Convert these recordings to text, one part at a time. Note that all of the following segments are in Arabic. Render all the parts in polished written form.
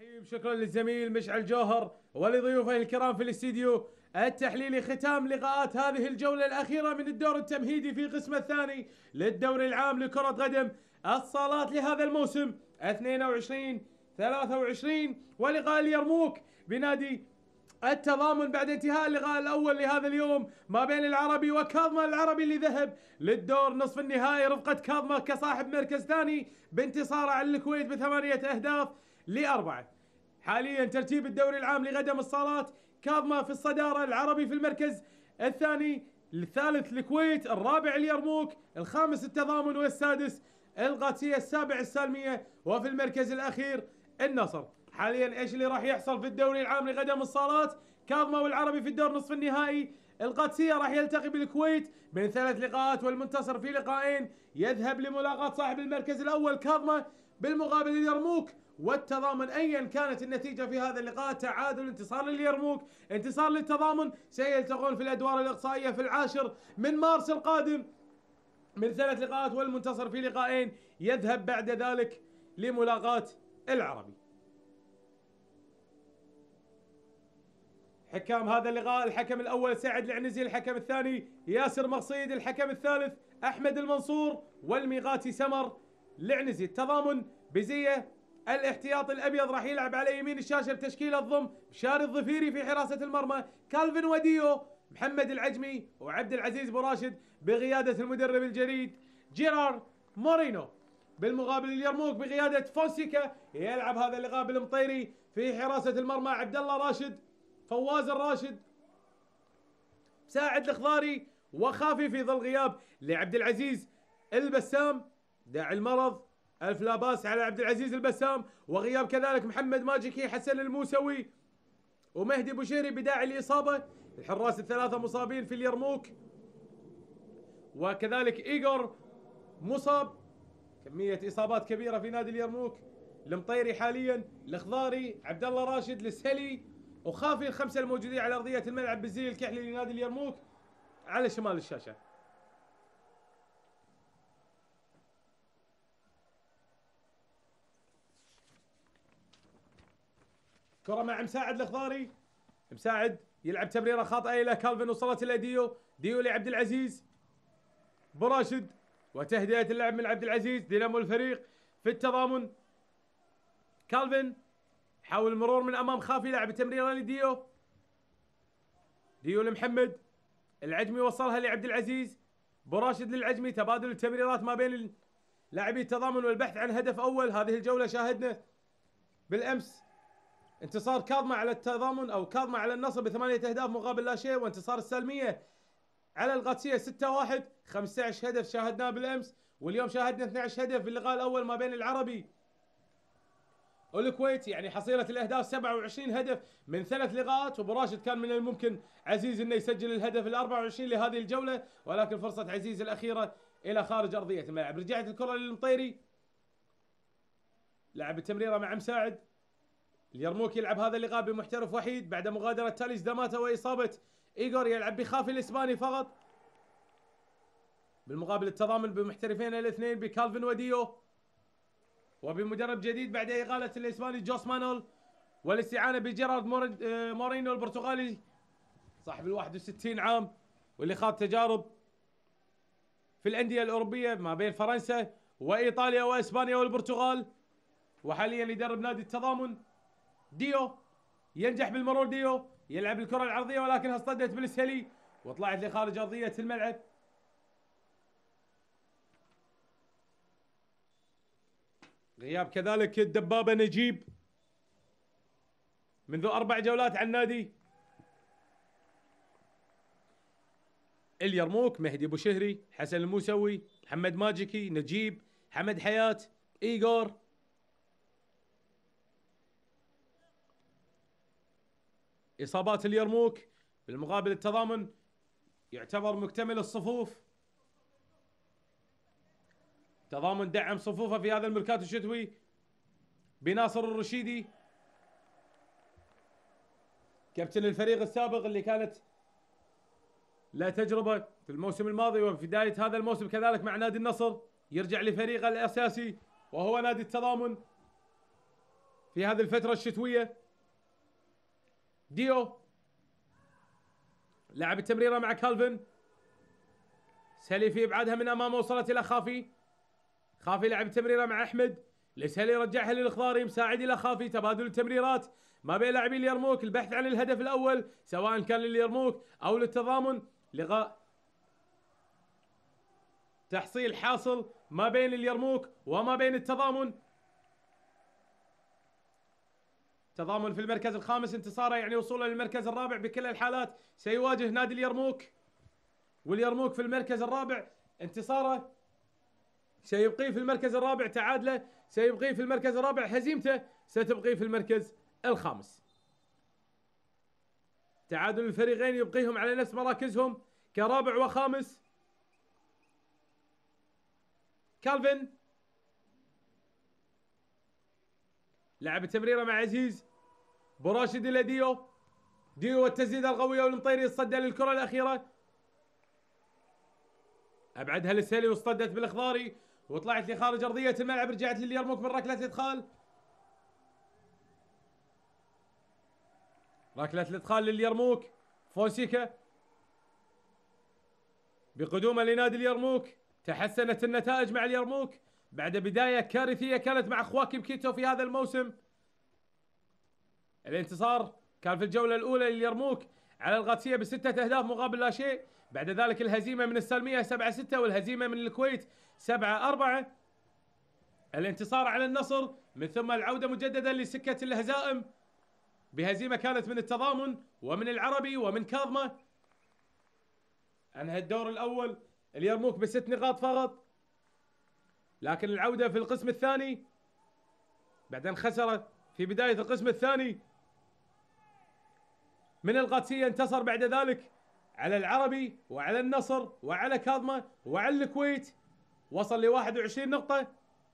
الرحيم. شكرا للزميل مشعل جوهر ولضيوفه الكرام في الاستديو التحليلي. ختام لقاءات هذه الجولة الأخيرة من الدور التمهيدي في قسم الثاني للدوري العام لكرة قدم الصالات لهذا الموسم 22-23، ولقاء اليرموك بنادي التضامن بعد انتهاء اللقاء الأول لهذا اليوم ما بين العربي وكاظمة. العربي اللي ذهب للدور نصف النهائي رفقة كاظمة كصاحب مركز ثاني بانتصاره على الكويت ب8 أهداف ل4. حاليا ترتيب الدوري العام لقدم الصالات: كاظمة في الصدارة، العربي في المركز الثاني، الثالث الكويت، الرابع اليرموك، الخامس التضامن، والسادس القادسية، السابع السالمية، وفي المركز الأخير النصر. حاليا ايش اللي راح يحصل في الدوري العام لقدم الصالات؟ كاظمة والعربي في الدور نصف النهائي، القادسية راح يلتقي بالكويت من 3 لقاءات، والمنتصر في لقاءين يذهب لملاقاة صاحب المركز الأول كاظمة. بالمقابل اليرموك والتضامن ايا كانت النتيجة في هذا اللقاء، تعادل، انتصار لليرموك، انتصار للتضامن، سيلتقون في الادوار الاقصائية في 10 من مارس القادم من 3 لقاءات، والمنتصر في لقاءين يذهب بعد ذلك لملاقاة العربي. حكام هذا اللقاء: الحكم الاول سعد العنزي، الحكم الثاني ياسر مقصيد، الحكم الثالث احمد المنصور، والميقاتي سمر العنزي. التضامن بزيه الاحتياط الابيض راح يلعب على يمين الشاشه بتشكيله الضم: بشاري الظفيري في حراسه المرمى، كالفن وديو، محمد العجمي، وعبد العزيز بوراشد بقياده المدرب الجديد جيرار مورينو. بالمقابل اليرموك بقياده فونسيكا يلعب هذا اللقاء بالمطيري، في حراسه المرمى عبد الله راشد، فواز الراشد، ساعد الخضاري، وخافي في ظل غياب لعبد العزيز البسام داعي المرض، الف لا باس على عبد العزيز البسام، وغياب كذلك محمد ماجيكي، حسن الموسوي، ومهدي بوشيري بداعي الاصابه. الحراس الثلاثه مصابين في اليرموك، وكذلك ايجور مصاب، كميه اصابات كبيره في نادي اليرموك. المطيري حاليا، الخضاري، عبد الله راشد، السهلي، وخافي، الخمسه الموجودين على ارضيه الملعب بالزي الكحلي لنادي اليرموك على شمال الشاشه. كرة مع مساعد الخضاري، مساعد يلعب تمريره خاطئه الى كالفن، وصلت الى ديو، ديو لعبد العزيز براشد، وتهدئه اللعب من عبد العزيز. دينامو الفريق في التضامن، كالفن حاول المرور من امام خافي، لعب تمريره لديو، ديو لمحمد العجمي، وصلها لعبد العزيز براشد للعجمي. تبادل التمريرات ما بين لاعبي التضامن والبحث عن هدف اول. هذه الجوله شاهدنا بالامس انتصار كاظمة على التضامن او كاظمة على النصر ب8 اهداف مقابل لا شيء، وانتصار السالميه على القادسيه 6-1. 15 هدف شاهدناه بالامس، واليوم شاهدنا 12 هدف في اللقاء الاول ما بين العربي والكويت، يعني حصيله الاهداف 27 هدف من 3 لقاءات. وبراشد كان من الممكن عزيز انه يسجل الهدف ال24 لهذه الجوله، ولكن فرصه عزيز الاخيره الى خارج ارضيه الملعب. رجعت الكره للمطيري، لعب التمريره مع مساعد. اليرموك يلعب هذا اللقاء بمحترف وحيد بعد مغادره تاليس داماتا واصابه ايجور، يلعب بخافي الاسباني فقط. بالمقابل التضامن بمحترفين الاثنين بكالفن وديو، وبمدرب جديد بعد اقاله الاسباني جوس مانول، والاستعانه بجيرارد مورينو البرتغالي صاحب ال61 عام، واللي خاض تجارب في الانديه الاوروبيه ما بين فرنسا وايطاليا واسبانيا والبرتغال، وحاليا يدرب نادي التضامن. ديو ينجح بالمرور، ديو يلعب الكره العرضيه ولكنها اصطدت بالسهلي وطلعت لخارج ارضيه الملعب. غياب كذلك الدبابه نجيب منذ 4 جولات عن نادي اليرموك. مهدي بوشهري، حسن الموسوي، محمد ماجيكي، نجيب، حمد حياة، ايجور. اصابات اليرموك. بالمقابل التضامن يعتبر مكتمل الصفوف، تضامن دعم صفوفه في هذا الميركاتو الشتوي بناصر الرشيدي كابتن الفريق السابق اللي كانت لا تجربة في الموسم الماضي وفي بداية هذا الموسم كذلك مع نادي النصر، يرجع لفريقه الأساسي وهو نادي التضامن. في هذه الفترة الشتوية. ديو لعب التمريرة مع كالفن. سهلي في ابعادها من امامه، وصلت الى خافي. خافي لعب التمريرة مع احمد. لسهلي رجعها للخضاري، مساعد الى خافي. تبادل التمريرات ما بين لاعبي اليرموك، البحث عن الهدف الاول سواء كان لليرموك او للتضامن، لغاء تحصيل حاصل ما بين اليرموك وما بين التضامن. تضامن في المركز الخامس، انتصاره يعني وصوله للمركز الرابع بكل الحالات. سيواجه نادي اليرموك، واليرموك في المركز الرابع. انتصاره سيبقيه في المركز الرابع، تعادله سيبقيه في المركز الرابع، هزيمته ستبقيه في المركز الخامس. تعادل الفريقين يبقيهم على نفس مراكزهم كرابع وخامس. كالفن لعب التمريرة مع عزيز. براشد الى ديو. ديو والتسديدة القوية، والمطيري يتصدى للكرة الأخيرة. أبعدها للسهلي واصطدت بالإخضاري وطلعت لخارج أرضية الملعب. رجعت لليرموك من ركلة الإدخال. ركلة الإدخال لليرموك. فونسيكا بقدومه لنادي اليرموك. تحسنت النتائج مع اليرموك بعد بداية كارثية كانت مع خواكيم كيتو في هذا الموسم. الانتصار كان في الجولة الأولى لليرموك على القادسية ب6 أهداف مقابل لا شيء. بعد ذلك الهزيمة من السلمية 7-6، والهزيمة من الكويت 7-4. الانتصار على النصر، من ثم العودة مجددا لسكة الهزائم بهزيمة كانت من التضامن ومن العربي ومن كاظمة. انهى الدور الأول اليرموك ب6 نقاط فقط، لكن العودة في القسم الثاني بعدين خسر في بداية القسم الثاني من القادسية. انتصر بعد ذلك على العربي وعلى النصر وعلى كاظمة وعلى الكويت، وصل ل 21 نقطة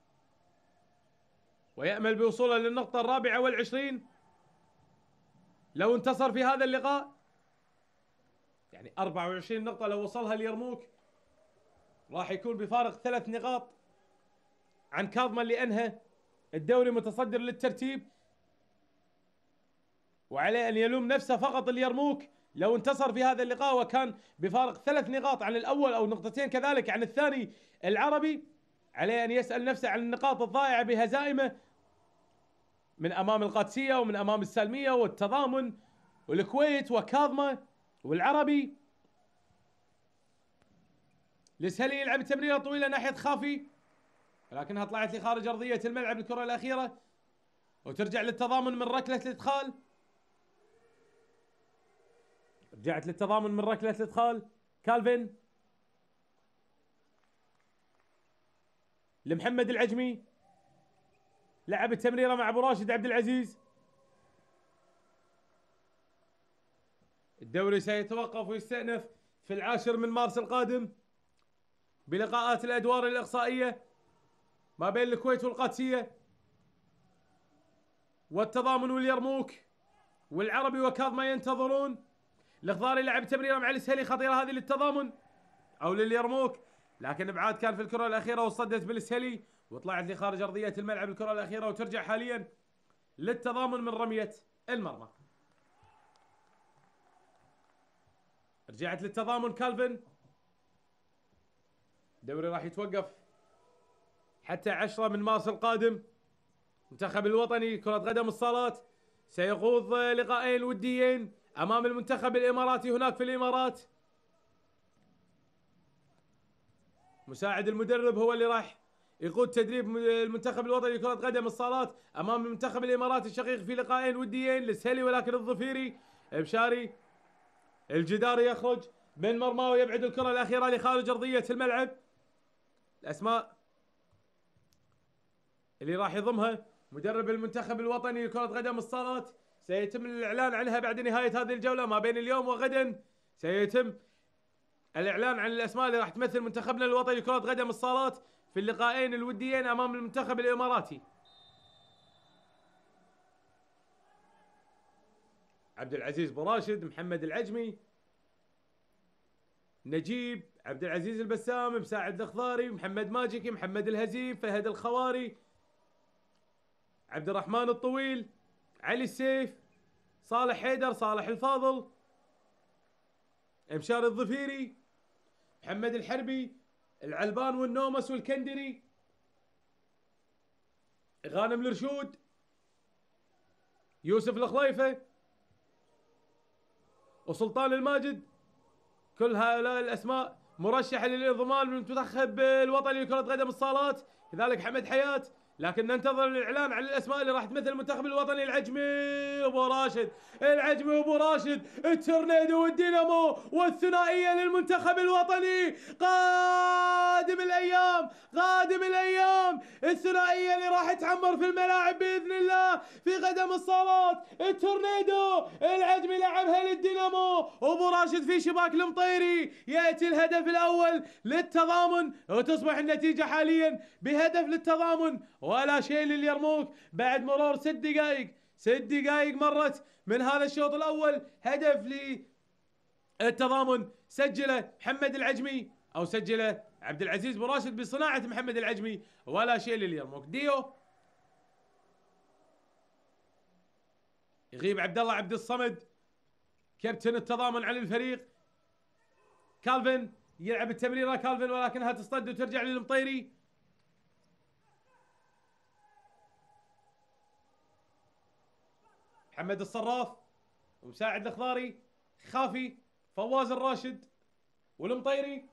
ويأمل بوصوله للنقطة 24 لو انتصر في هذا اللقاء. يعني 24 نقطة لو وصلها اليرموك راح يكون بفارق 3 نقاط عن كاظمة اللي أنهى الدوري متصدر للترتيب. وعليه أن يلوم نفسه فقط اليرموك لو انتصر في هذا اللقاء وكان بفارق 3 نقاط عن الأول أو نقطتين كذلك عن الثاني العربي. عليه أن يسأل نفسه عن النقاط الضائعة بهزائمه من أمام القادسية ومن أمام السلمية والتضامن والكويت وكاظمة والعربي. لسهلي يلعب تمريرة طويلة ناحية خافي، ولكنها طلعت لخارج أرضية الملعب الكرة الأخيرة، وترجع للتضامن من ركلة الإدخال. رجعت للتضامن من ركلة الإدخال. كالفن لمحمد العجمي. لعب التمريرة مع أبو راشد عبد العزيز. الدوري سيتوقف ويستأنف في 10 من مارس القادم بلقاءات الأدوار الإقصائية ما بين الكويت والقادسية والتضامن واليرموك والعربي وكاظمة ينتظرون. الإخضاري لعب تمريرة مع السهلي خطيرة هذه للتضامن أو لليرموك، لكن إبعاد كان في الكرة الأخيرة وصدت بالسهلي وطلعت لخارج أرضية الملعب الكرة الأخيرة، وترجع حاليا للتضامن من رمية المرمى. رجعت للتضامن كالفن. الدوري راح يتوقف حتى 10 من مارس القادم. المنتخب الوطني كرة قدم الصالات سيخوض لقاءين وديين أمام المنتخب الإماراتي هناك في الإمارات. مساعد المدرب هو اللي راح يقود تدريب المنتخب الوطني لكرة قدم الصالات أمام المنتخب الإماراتي الشقيق في لقاءين وديين للسهلي، ولكن الظفيري بشاري الجداري يخرج من مرماه ويبعد الكرة الأخيرة لخارج أرضية الملعب. الأسماء اللي راح يضمها مدرب المنتخب الوطني لكرة قدم الصالات سيتم الإعلان عنها بعد نهاية هذه الجولة. ما بين اليوم وغدا سيتم الإعلان عن الأسماء اللي راح تمثل منتخبنا الوطني لكرة قدم الصالات في اللقاءين الوديين أمام المنتخب الإماراتي. عبد العزيز براشد، محمد العجمي، نجيب، عبد العزيز البسام، مساعد الخضاري، محمد ماجيكي، محمد الهزيم، فهد الخواري، عبد الرحمن الطويل، علي السيف، صالح حيدر، صالح الفاضل، مشاري الظفيري، محمد الحربي، العلبان والنومس والكندري، غانم الرشود، يوسف الخليفة، وسلطان الماجد. كل هؤلاء الأسماء مرشحة للانضمام للمنتخب الوطني لكرة قدم الصالات، كذلك حمد حياة. لكن ننتظر الاعلان عن الاسماء اللي راح تمثل المنتخب الوطني. العجمي ابو راشد، العجمي ابو راشد، التورنيدو والدينامو والثنائيه للمنتخب الوطني. قادم الايام، قادم الايام، الثنائيه اللي راح تعمر في الملاعب باذن الله في قدم الصالات. التورنيدو، العجمي لعبها للدينامو، ابو راشد في شباك المطيري. ياتي الهدف الاول للتضامن، وتصبح النتيجه حاليا بهدف للتضامن ولا شيء لليرموك بعد مرور 6 دقائق. 6 دقائق مرت من هذا الشوط الاول. هدف للتضامن سجله محمد العجمي، او سجله عبد العزيز بو راشد بصناعه محمد العجمي، ولا شيء لليرموك. ديو، يغيب عبد الله عبد الصمد كابتن التضامن عن الفريق. كالفن يلعب التمريره، كالفن ولكنها تصطد وترجع للمطيري. محمد الصراف ومساعد الخضاري، خافي، فواز الراشد والمطيري.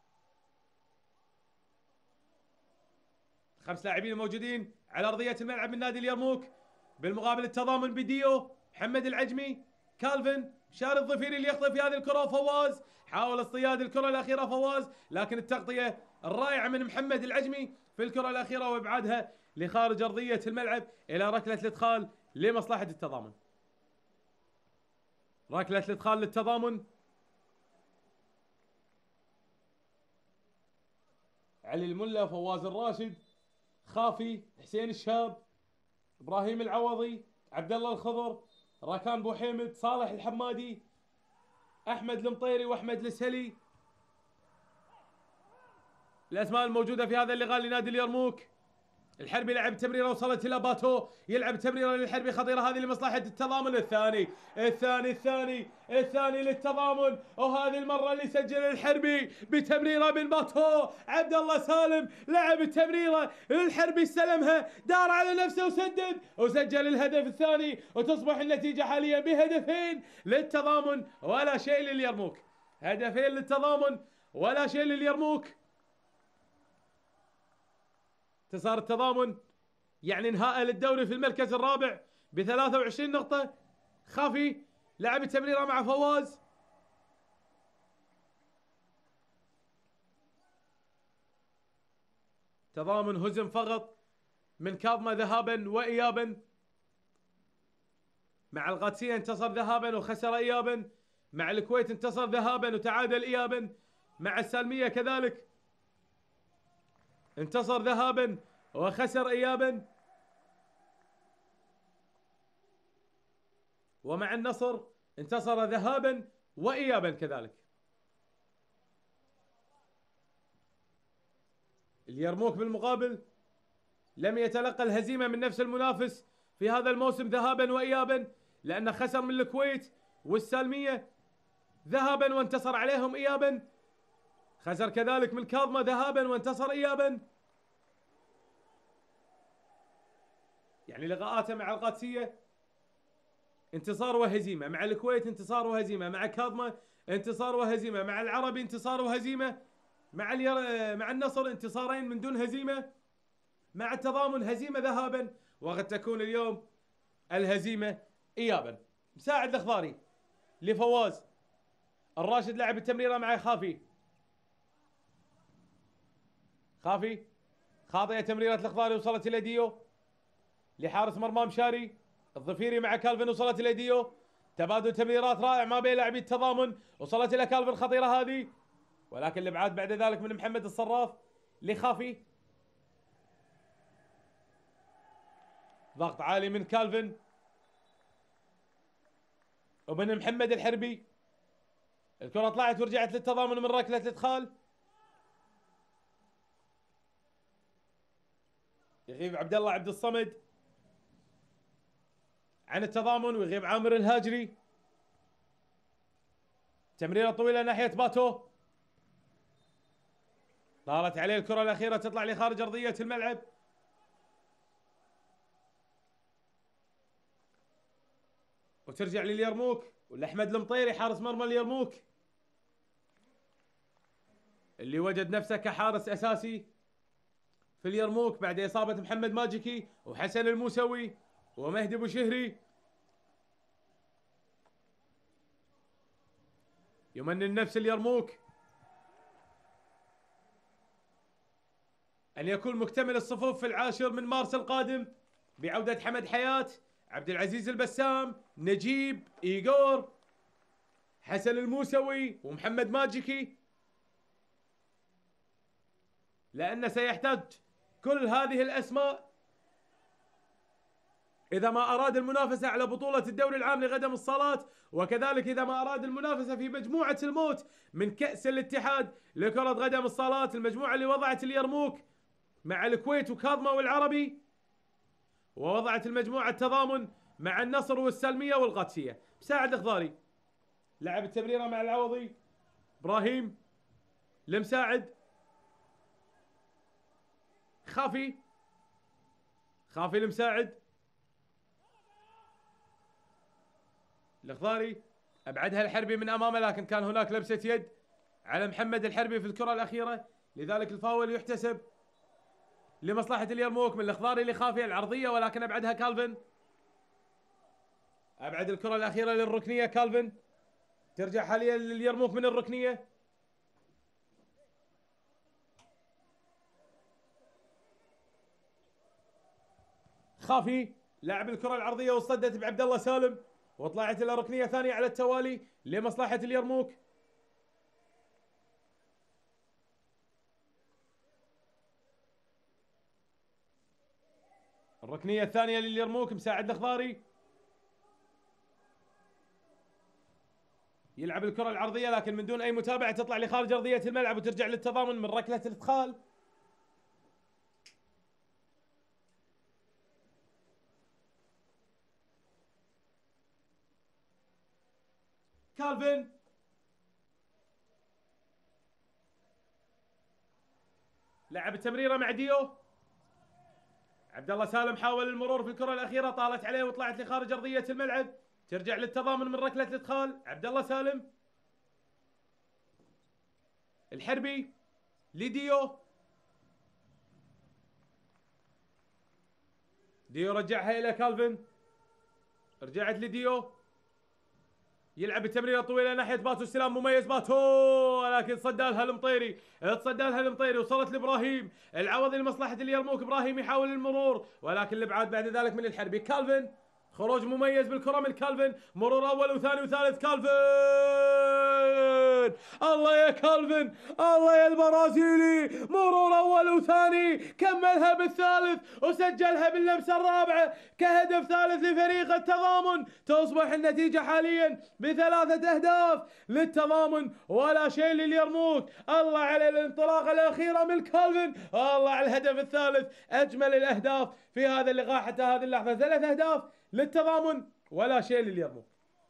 5 لاعبين الموجودين على ارضيه الملعب من نادي اليرموك. بالمقابل التضامن بديو، محمد العجمي، كالفن، مشاري الظفيري اللي يخطئ في هذه الكره، وفواز حاول اصطياد الكره الاخيره فواز، لكن التغطيه الرائعه من محمد العجمي في الكره الاخيره وابعادها لخارج ارضيه الملعب الى ركله الادخال لمصلحة التضامن. ركلة الادخال للتضامن. علي الملا، فواز الراشد، خافي، حسين الشاب، ابراهيم العوضي، عبد الله الخضر، راكان بوحيمد، صالح الحمادي، احمد المطيري واحمد السهلي. الاسماء الموجودة في هذا اللقاء لنادي اليرموك. الحربي لعب تمريره وصلت الى باتو، يلعب تمريره للحربي خطيره هذه لمصلحه التضامن. الثاني للتضامن، وهذه المره اللي سجل الحربي بتمريره من باتو. عبد الله سالم لعب التمريره للحربي، استلمها، دار على نفسه وسدد وسجل الهدف الثاني، وتصبح النتيجه حاليا بهدفين للتضامن ولا شيء لليرموك. هدفين للتضامن ولا شيء لليرموك. انتصار التضامن يعني انهاء للدوري في المركز الرابع ب 23 نقطة. خافي لعب التمريرة مع فواز، تضامن هزم فقط من كاظمة ذهابا وإيابا. مع القادسية انتصر ذهابا وخسر إيابا. مع الكويت انتصر ذهابا وتعادل إيابا. مع السالمية كذلك انتصر ذهابا وخسر إيابا. ومع النصر انتصر ذهابا وإيابا كذلك. اليرموك بالمقابل لم يتلقى الهزيمة من نفس المنافس في هذا الموسم ذهابا وإيابا، لأنه خسر من الكويت والسالمية ذهابا وانتصر عليهم إيابا. خسر كذلك من كاظمة ذهابا وانتصر إيابا. يعني لقاءاته مع القادسية انتصار وهزيمة، مع الكويت انتصار وهزيمة، مع كاظمة انتصار وهزيمة، مع العربي انتصار وهزيمة، مع النصر انتصارين من دون هزيمة، مع التضامن هزيمة ذهابا، وقد تكون اليوم الهزيمة إيابا. مساعد الأخضاري لفواز الراشد لعب التمريرة مع خافي. خافي خاطئة تمريرة الأخضاري وصلت إلى ديو لحارس مرمى مشاري. الظفيري مع كالفن وصلت إلى ديو. تبادل تمريرات رائع ما بين لاعبي التضامن، وصلت إلى كالفن خطيرة هذه، ولكن الإبعاد بعد ذلك من محمد الصراف لخافي. ضغط عالي من كالفن ومن محمد الحربي. الكرة طلعت ورجعت للتضامن من ركلة الادخال. يغيب عبد الله عبد الصمد عن التضامن ويغيب عامر الهاجري. تمريرة طويلة ناحية باتو، طارت عليه الكرة الأخيرة تطلع لخارج أرضية الملعب. وترجع لليرموك والأحمد المطيري حارس مرمى اليرموك اللي وجد نفسه كحارس أساسي في اليرموك بعد إصابة محمد ماجيكي وحسن الموسوي ومهدي بوشهري. يمنن نفس اليرموك أن يكون مكتمل الصفوف في 10 من مارس القادم بعودة حمد حياة، عبد العزيز البسام، نجيب، إيغور، حسن الموسوي ومحمد ماجيكي، لأن سيحتاج كل هذه الأسماء إذا ما أراد المنافسة على بطولة الدوري العام لغدم الصالات، وكذلك إذا ما أراد المنافسة في مجموعة الموت من كأس الاتحاد لكرة غدم الصالات، المجموعة اللي وضعت اليرموك مع الكويت وكاظمة والعربي، ووضعت المجموعة التضامن مع النصر والسلمية والقادسية. مساعد الخضاري لعب التمريرة مع العوضي، إبراهيم لمساعد، خافي لمساعد، الخضاري أبعدها الحربي من أمامه، لكن كان هناك لبسة يد على محمد الحربي في الكرة الأخيرة، لذلك الفاول يحتسب لمصلحة اليرموك من الخضاري لخافي العرضية، ولكن أبعدها كالفن. أبعد الكرة الأخيرة للركنية كالفن، ترجع حاليا لليرموك من الركنية. خافي لاعب الكرة العرضية وصدت بعبد الله سالم، وطلعت إلى ركنية ثانية على التوالي لمصلحة اليرموك. الركنية الثانية لليرموك، مساعد الخضاري يلعب الكرة العرضية لكن من دون أي متابعة، تطلع لخارج أرضية الملعب وترجع للتضامن من ركلة الإدخال. كالفن لعب التمريرة مع ديو، عبد الله سالم حاول المرور في الكرة الأخيرة، طالت عليه وطلعت لخارج أرضية الملعب، ترجع للتضامن من ركلة الإدخال. عبد الله سالم، الحربي لديو، ديو رجعها إلى كالفن، رجعت لديو، يلعب التمريره طويله ناحيه باتو، استلام مميز باتو، ولكن تصدى لها المطيري، وصلت لابراهيم العوضي لمصلحه اليرموك. ابراهيم يحاول المرور ولكن الابعاد بعد ذلك من الحربي. كالفن خروج مميز بالكره من كالفن، مرور اول وثاني وثالث. كالفن الله يا كالفن، الله يا البرازيلي، مرور اول وثاني، كملها بالثالث وسجلها باللمسه الرابعه كهدف ثالث لفريق التضامن. تصبح النتيجه حاليا ب3 أهداف للتضامن ولا شيء لليرموك. الله على الانطلاقه الاخيره من كالفن، الله على الهدف الثالث، اجمل الاهداف في هذا اللقاء حتى هذه اللحظه. 3 أهداف للتضامن ولا شيء لليرموك.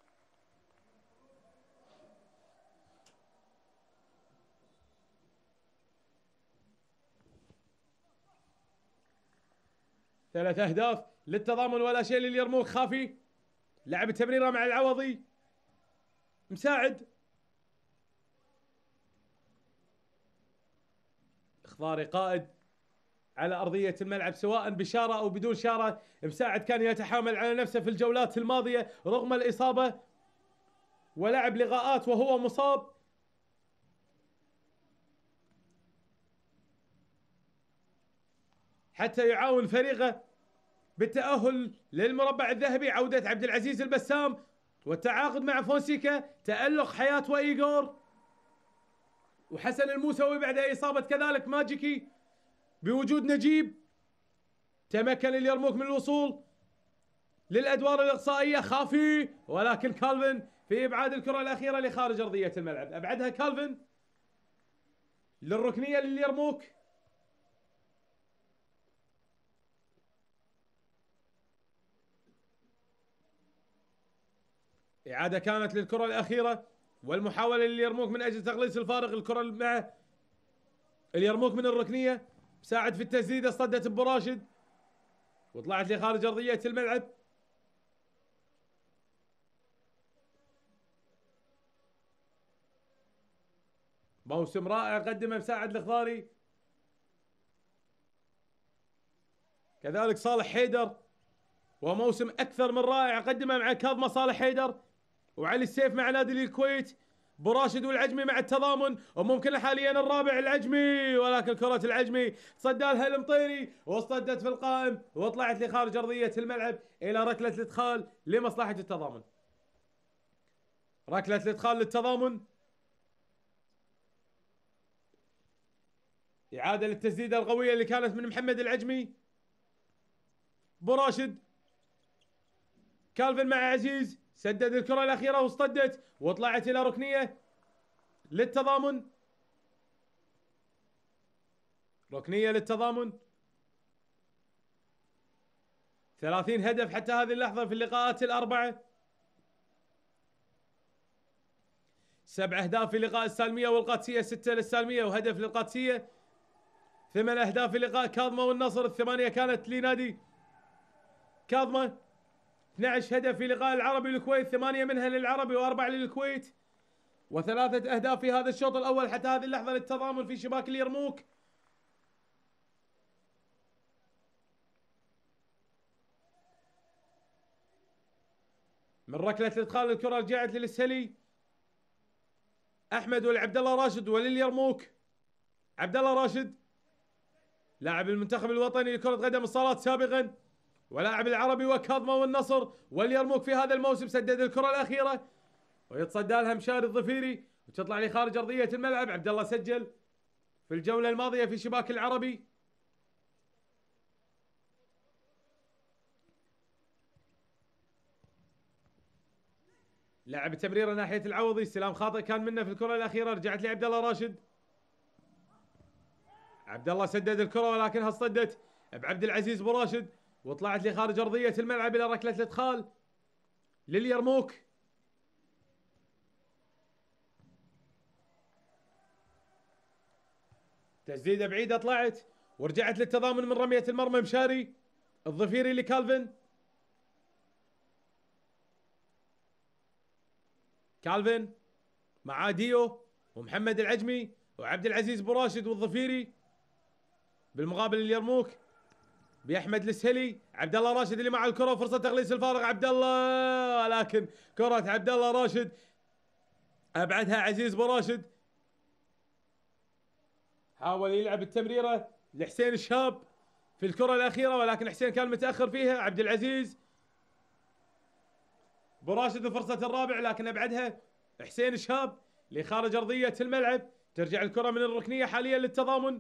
ثلاث أهداف للتضامن ولا شيء لليرموك. خافي لعب التمريرة مع العوضي، مساعد إخضاري قائد على أرضية الملعب سواء بشارة أو بدون شارة. مساعد كان يتحامل على نفسه في الجولات الماضية رغم الإصابة، ولعب لقاءات وهو مصاب. حتى يعاون فريقه بالتأهل للمربع الذهبي. عودة عبد العزيز البسام والتعاقد مع فونسيكا، تألق حياة وإيغور وحسن الموسوي بعد إصابة كذلك ماجيكي. بوجود نجيب تمكن اليرموك من الوصول للأدوار الإقصائية. خافي ولكن كالفن في إبعاد الكرة الأخيرة لخارج أرضية الملعب، أبعدها كالفن للركنية لليرموك. إعادة كانت للكرة الأخيرة، والمحاولة لليرموك من أجل تقليص الفارق. الكرة مع اليرموك من الركنية، مساعد في التسديدة، اصطدت أبو راشد وطلعت لخارج أرضية الملعب. موسم رائع قدمه مساعد الخضاري، كذلك صالح حيدر، وموسم أكثر من رائع قدمه مع كاظمة صالح حيدر، وعلي السيف مع نادي الكويت، ابو راشد والعجمي مع التضامن، وممكن حاليا الرابع العجمي، ولكن كرة العجمي صدالها المطيري واصطدت في القائم وطلعت لخارج أرضية الملعب إلى ركلة الإدخال لمصلحة التضامن. ركلة الإدخال للتضامن، إعادة للتسديدة القوية اللي كانت من محمد العجمي. ابو راشد، كالفن مع عزيز، سدد الكرة الأخيرة واصطدت وطلعت إلى ركنية للتضامن. ركنية للتضامن. 30 هدف حتى هذه اللحظة في اللقاءات الأربعة، 7 أهداف في لقاء السالمية والقادسية، 6 للسالمية وهدف للقادسية، 8 أهداف في لقاء كاظمة والنصر، 8 كانت لنادي كاظمة، 12 هدف في لقاء العربي والكويت، 8 منها للعربي و4 للكويت، و3 أهداف في هذا الشوط الأول حتى هذه اللحظة للتضامن في شباك اليرموك. من ركلة الإدخال الكرة رجعت للسلي أحمد والعبد الله راشد ولليرموك. عبد الله راشد لاعب المنتخب الوطني لكرة قدم الصالات سابقا، ولاعب العربي وكاظمة والنصر واليرموك في هذا الموسم، سدد الكرة الأخيرة ويتصدى لها مشاري الظفيري وتطلع لي خارج أرضية الملعب. عبد الله سجل في الجولة الماضية في شباك العربي. لعب تمريره ناحية العوضي، استلام خاطئ كان منه في الكرة الأخيرة، رجعت لعبد الله راشد. عبد الله سدد الكرة ولكنها اصطدت بعبد العزيز ابو راشد وطلعت لخارج أرضية الملعب إلى ركلة الإدخال لليرموك. تسديدة بعيدة طلعت ورجعت للتضامن من رمية المرمى مشاري الظفيري لكالفن. كالفن مع ديو ومحمد العجمي وعبد العزيز ابو راشد والظفيري. بالمقابل اليرموك باحمد السهلي، عبد الله راشد اللي مع الكره، فرصه تقليص الفارق عبد الله، لكن كره عبد الله راشد ابعدها عزيز ابو راشد. حاول يلعب التمريره لحسين الشاب في الكره الاخيره ولكن حسين كان متاخر فيها. عبد العزيز ابو راشد فرصه الرابع لكن ابعدها حسين الشاب لخارج ارضيه الملعب. ترجع الكره من الركنيه حاليا للتضامن.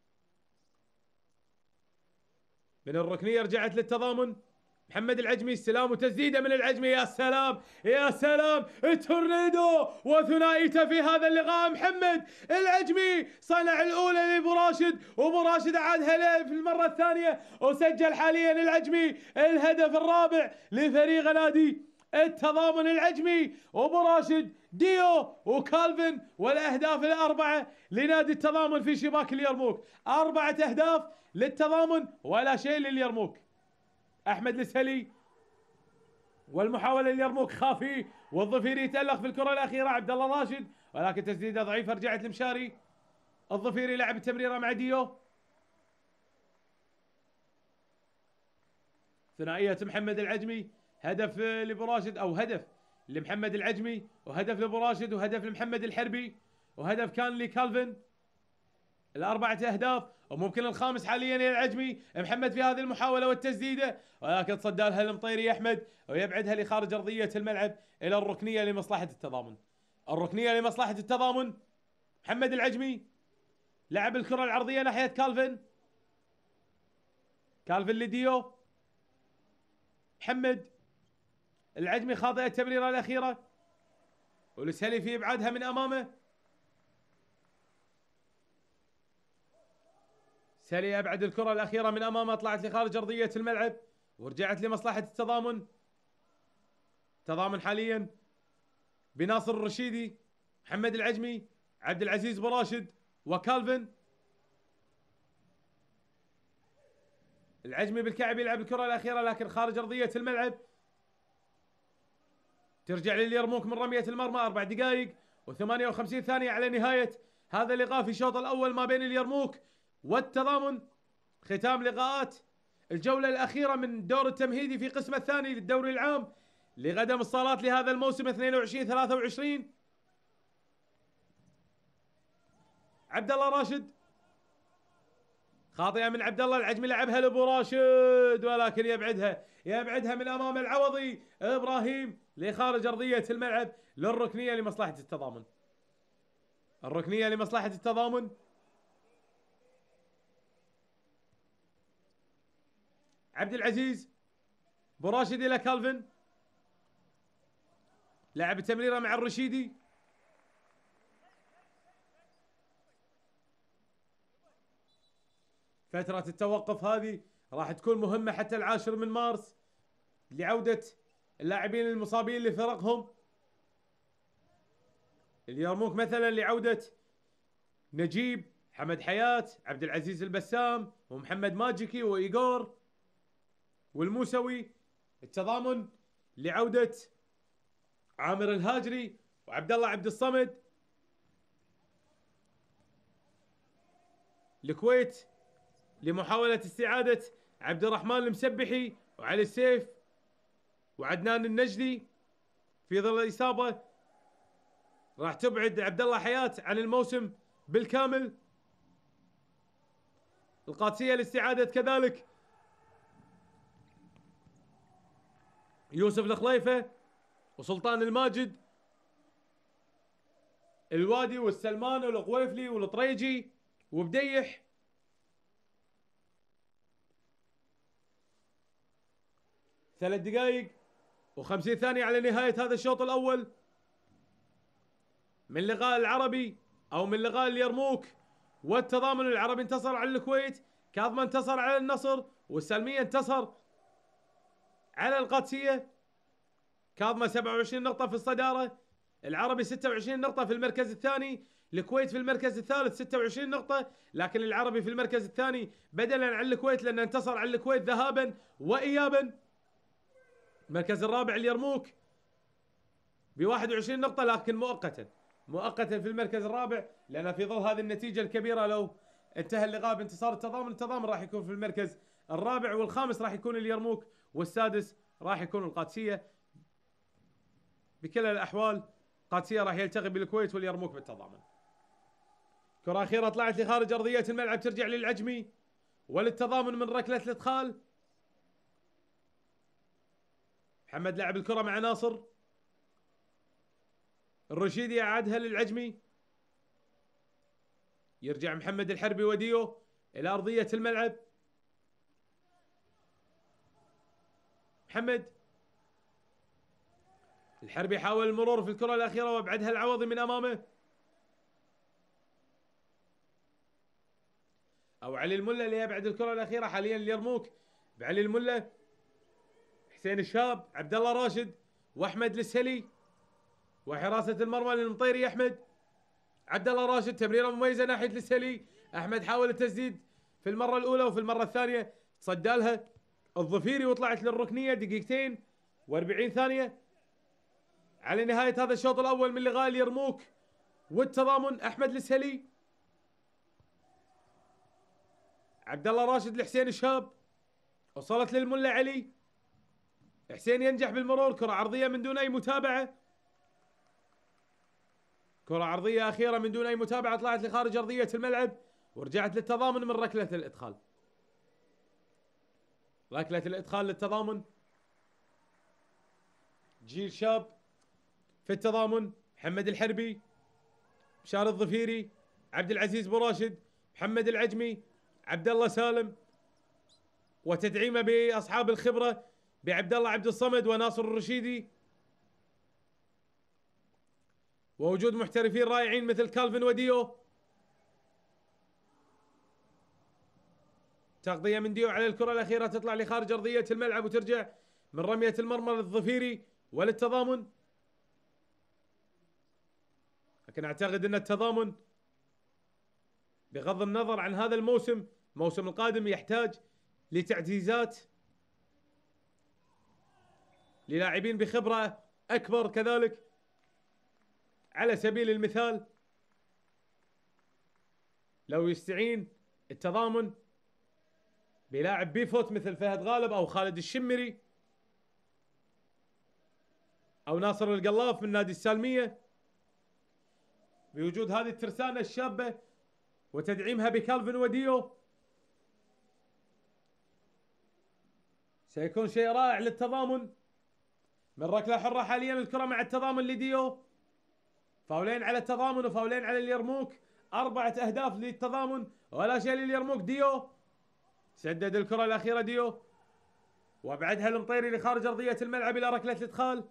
من الركنيه رجعت للتضامن. محمد العجمي، استلام وتسديده من العجمي، يا سلام يا سلام، التورنيدو وثنائيته في هذا اللقاء. محمد العجمي صنع الاولى لابو راشد وابو راشد اعادها له في المره الثانيه وسجل حاليا العجمي الهدف الرابع لفريق نادي التضامن. العجمي وابو راشد، ديو وكالفن، والاهداف الاربعه لنادي التضامن في شباك اليرموك. 4 أهداف للتضامن ولا شيء لليرموك. احمد السهلي والمحاوله لليرموك خافي والظفيري يتالق في الكره الاخيره. عبد الله راشد ولكن تسديده ضعيفه رجعت لمشاري الظفيري، لعب التمريره مع ديو. ثنائيه محمد العجمي، هدف لابو راشد او هدف لمحمد العجمي وهدف لابو راشد وهدف لمحمد الحربي وهدف كان لكالفن. 4 أهداف وممكن الخامس حاليا للعجمي. محمد في هذه المحاولة والتسديدة ولكن صدى لها المطيري أحمد ويبعدها لخارج أرضية الملعب إلى الركنية لمصلحة التضامن. الركنية لمصلحة التضامن. محمد العجمي لعب الكرة العرضية ناحية كالفن. كالفن لديو. محمد العجمي خاطئ التمريرة الأخيرة والسهلي في إبعادها من أمامه. سالي أبعد الكرة الأخيرة من أمامه، طلعت لخارج أرضية الملعب ورجعت لمصلحة التضامن. تضامن حاليا بناصر الرشيدي، محمد العجمي، عبد العزيز براشد، وكالفن. العجمي بالكعب يلعب الكرة الأخيرة لكن خارج أرضية الملعب. ترجع لليرموك من رمية المرمى. 4 دقائق و58 ثانية على نهاية هذا اللقاء في الشوط الأول ما بين اليرموك والتضامن. ختام لقاءات الجولة الأخيرة من الدور التمهيدي في قسم الثاني للدوري العام لغدا الصالات لهذا الموسم 22-23. عبد الله راشد، خاطئة من عبد الله. العجمي لعبها لابو راشد ولكن يبعدها من امام العوضي ابراهيم لخارج ارضية الملعب للركنية لمصلحة التضامن. الركنية لمصلحة التضامن. عبد العزيز براشد الى كالفن، لعب التمريرة مع الرشيدي. فترة التوقف هذه راح تكون مهمة حتى 10 من مارس لعودة اللاعبين المصابين لفرقهم. اليرموك مثلا لعودة نجيب، حمد حياة، عبد العزيز البسام، ومحمد ماجيكي وإيغور والموسوي. التضامن لعودة عامر الهاجري وعبد الله عبد الصمد. الكويت لمحاولة استعادة عبد الرحمن المسبحي وعلي السيف وعدنان النجدي في ظل الإصابة. راح تبعد عبد الله حياة عن الموسم بالكامل. القادسية لاستعادة كذلك يوسف الخليفة وسلطان الماجد، الوادي والسلمان والقويفلي والطريجي وبديح. ثلاث دقائق و50 ثانية على نهاية هذا الشوط الأول من لقاء العربي أو من لقاء اليرموك والتضامن. العربي انتصر على الكويت، كاظمة انتصر على النصر، والسلمية انتصر على القادسية. كاظمة 27 نقطة في الصدارة، العربي 26 نقطة في المركز الثاني، الكويت في المركز الثالث 26 نقطة، لكن العربي في المركز الثاني بدلا عن الكويت لأنه انتصر على الكويت ذهابا وإيابا. المركز الرابع اليرموك ب 21 نقطة لكن مؤقتا في المركز الرابع، لأن في ظل هذه النتيجة الكبيرة لو انتهى اللقاء بانتصار التضامن راح يكون في المركز الرابع، والخامس راح يكون اليرموك، والسادس راح يكون القادسية. بكل الأحوال القادسية راح يلتقي بالكويت واليرموك بالتضامن. كرة أخيرة طلعت لخارج أرضية الملعب، ترجع للعجمي وللتضامن من ركلة الإدخال. محمد لعب الكرة مع ناصر، الرشيدي أعادها للعجمي، يرجع محمد الحربي وديو إلى أرضية الملعب. محمد الحربي حاول المرور في الكرة الأخيرة وابعدها العوضي من أمامه، أو علي الملا اللي يبعد الكرة الأخيرة حاليا اليرموك بعلي الملا، حسين الشاب، عبد الله راشد، وأحمد السهلي، وحراسة المرمى للمطيري أحمد. عبد الله راشد تمريرة مميزة ناحية السهلي، أحمد حاول التسديد في المرة الأولى وفي المرة الثانية تصدى لها الظفيري وطلعت للركنية. 2 و40 ثانية على نهاية هذا الشوط الأول من لقاء اليرموك والتضامن. أحمد السهلي، عبد الله راشد لحسين الشاب، وصلت للملا علي، حسين ينجح بالمرور، كرة عرضية من دون أي متابعة، كرة عرضية أخيرة من دون أي متابعة طلعت لخارج أرضية الملعب ورجعت للتضامن من ركلة الإدخال. ركلة الإدخال للتضامن، جيل شاب في التضامن، محمد الحربي، بشار الظفيري، عبد العزيز براشد، محمد العجمي، عبد الله سالم، وتدعيمه بأصحاب الخبرة بعبد الله عبد الصمد وناصر الرشيدي، ووجود محترفين رائعين مثل كالفن وديو. تغطية من ديو على الكرة الأخيرة تطلع لخارج أرضية الملعب وترجع من رمية المرمى للظفيري وللتضامن. لكن اعتقد ان التضامن بغض النظر عن هذا الموسم القادم يحتاج لتعزيزات للاعبين بخبرة اكبر. كذلك على سبيل المثال لو يستعين التضامن بلاعب بيفوت مثل فهد غالب او خالد الشمري او ناصر القلاف من نادي السالمية، بوجود هذه الترسانة الشابة وتدعيمها بكالفن وديو، سيكون شيء رائع للتضامن. من ركلة حرة حاليا الكرة مع التضامن لديو، فاولين على التضامن وفاولين على اليرموك، 4 أهداف للتضامن ولا شيء لليرموك. ديو سدد الكرة الأخيرة ديو وابعدها المطيري لخارج أرضية الملعب إلى ركلة الإدخال.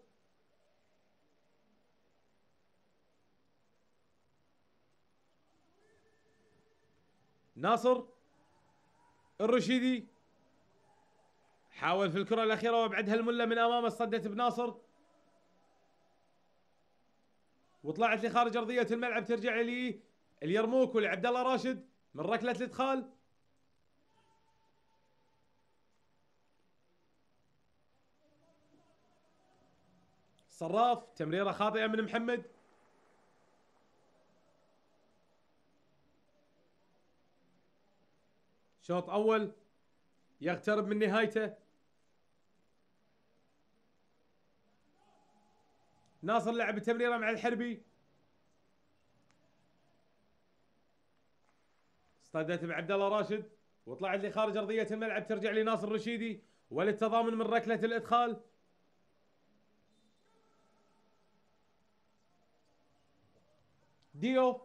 ناصر الرشيدي حاول في الكرة الأخيرة وابعدها الملا من أمامه، صدت بناصر وطلعت لخارج أرضية الملعب، ترجع لي اليرموك ولعبد الله راشد من ركلة الإدخال. صراف تمريرة خاطئة من محمد، شوط أول يقترب من نهايته. ناصر لعب التمريرة مع الحربي، اصطدت بعبد الله راشد وطلعت لخارج أرضية الملعب، ترجع لناصر الرشيدي وللتضامن من ركلة الإدخال. ديو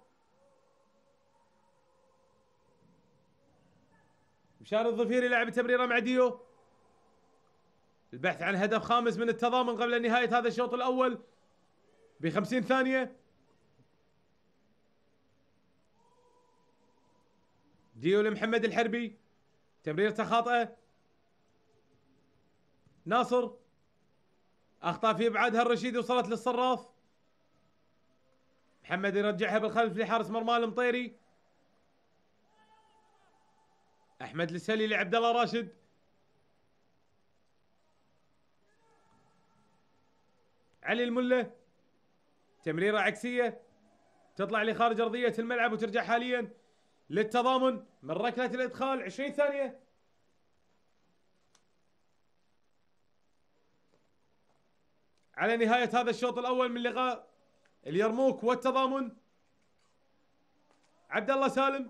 مشاري الظفيري لعب تمريره مع ديو، البحث عن هدف خامس من التضامن قبل نهاية هذا الشوط الأول ب50 ثانية. ديو لمحمد الحربي، تمريرته خاطئة. ناصر أخطأ في إبعادها الرشيدي وصلت للصراف. محمد يرجعها بالخلف لحارس مرمى المطيري. أحمد السلي لعبد الله راشد، علي المله تمريرة عكسية تطلع لخارج أرضية الملعب وترجع حاليا للتضامن من ركلة الإدخال. 20 ثانية. على نهاية هذا الشوط الأول من لقاء اليرموك والتضامن، عبد الله سالم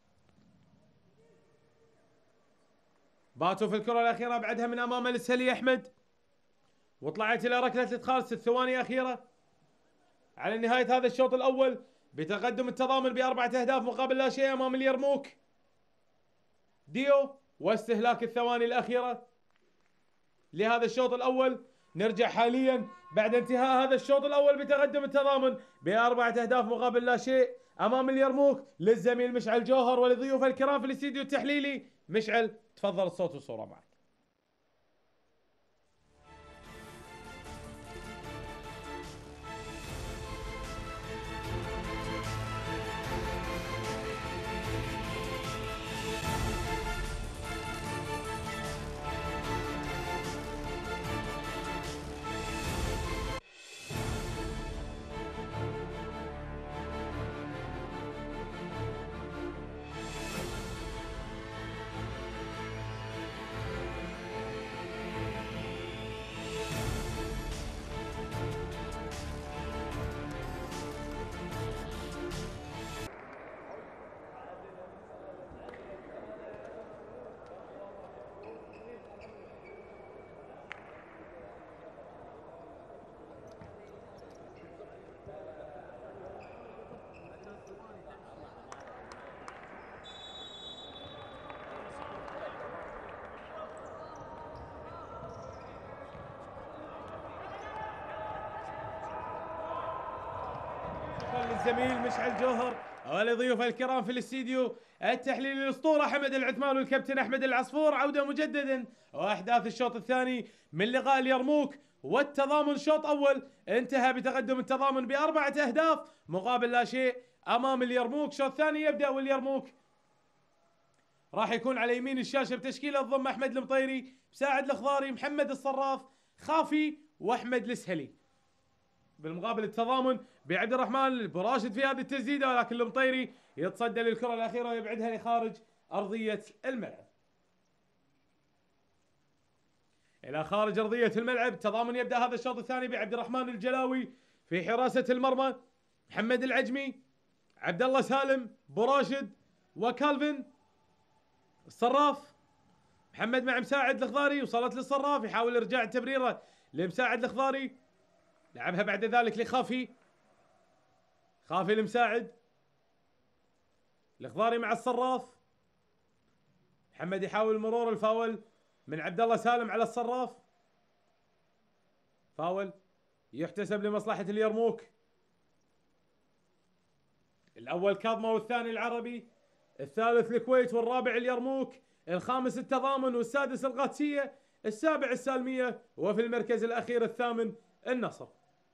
باتوا في الكرة الأخيرة بعدها من أمام السلي أحمد وطلعت إلى ركلة الإدخال. 6 ثواني أخيرة على نهاية هذا الشوط الأول بتقدم التضامن ب4 أهداف مقابل لا شيء أمام اليرموك. ديو واستهلاك الثواني الأخيرة لهذا الشوط الأول. نرجع حاليا بعد انتهاء هذا الشوط الأول بتقدم التضامن ب4 أهداف مقابل لا شيء أمام اليرموك للزميل مشعل جوهر ولضيوف الكرام في الاستديو التحليلي. مشعل تفضل الصوت والصورة معك. للزميل مشعل جوهر ولضيوف الكرام في الاستديو التحليل الاسطوره حمد العثمان والكابتن احمد العصفور عوده مجددا واحداث الشوط الثاني من لقاء اليرموك والتضامن. شوط اول انتهى بتقدم التضامن ب4 اهداف مقابل لا شيء امام اليرموك. شوط ثاني يبدا واليرموك راح يكون على يمين الشاشه بتشكيله تضم احمد المطيري، مساعد الخضاري، محمد الصراف، خافي، واحمد السهلي. بالمقابل التضامن بعبد الرحمن براشد في هذه التسديده، ولكن المطيري يتصدى للكره الاخيره ويبعدها لخارج ارضيه الملعب. الى خارج ارضيه الملعب. التضامن يبدا هذا الشوط الثاني بعبد الرحمن الجلاوي في حراسه المرمى، محمد العجمي، عبد الله سالم، براشد، وكالفن الصراف. محمد مع مساعد الخضاري، وصلت للصراف يحاول ارجاع التمريره لمساعد الخضاري، لعبها بعد ذلك لخافي، خافي المساعد، الخضاري مع الصراف. محمد يحاول مرور الفاول من عبد الله سالم على الصراف، فاول يحتسب لمصلحة اليرموك. الاول كاظمة والثاني العربي، الثالث الكويت والرابع اليرموك، الخامس التضامن والسادس القادسية، السابع السالمية، وفي المركز الاخير الثامن النصر.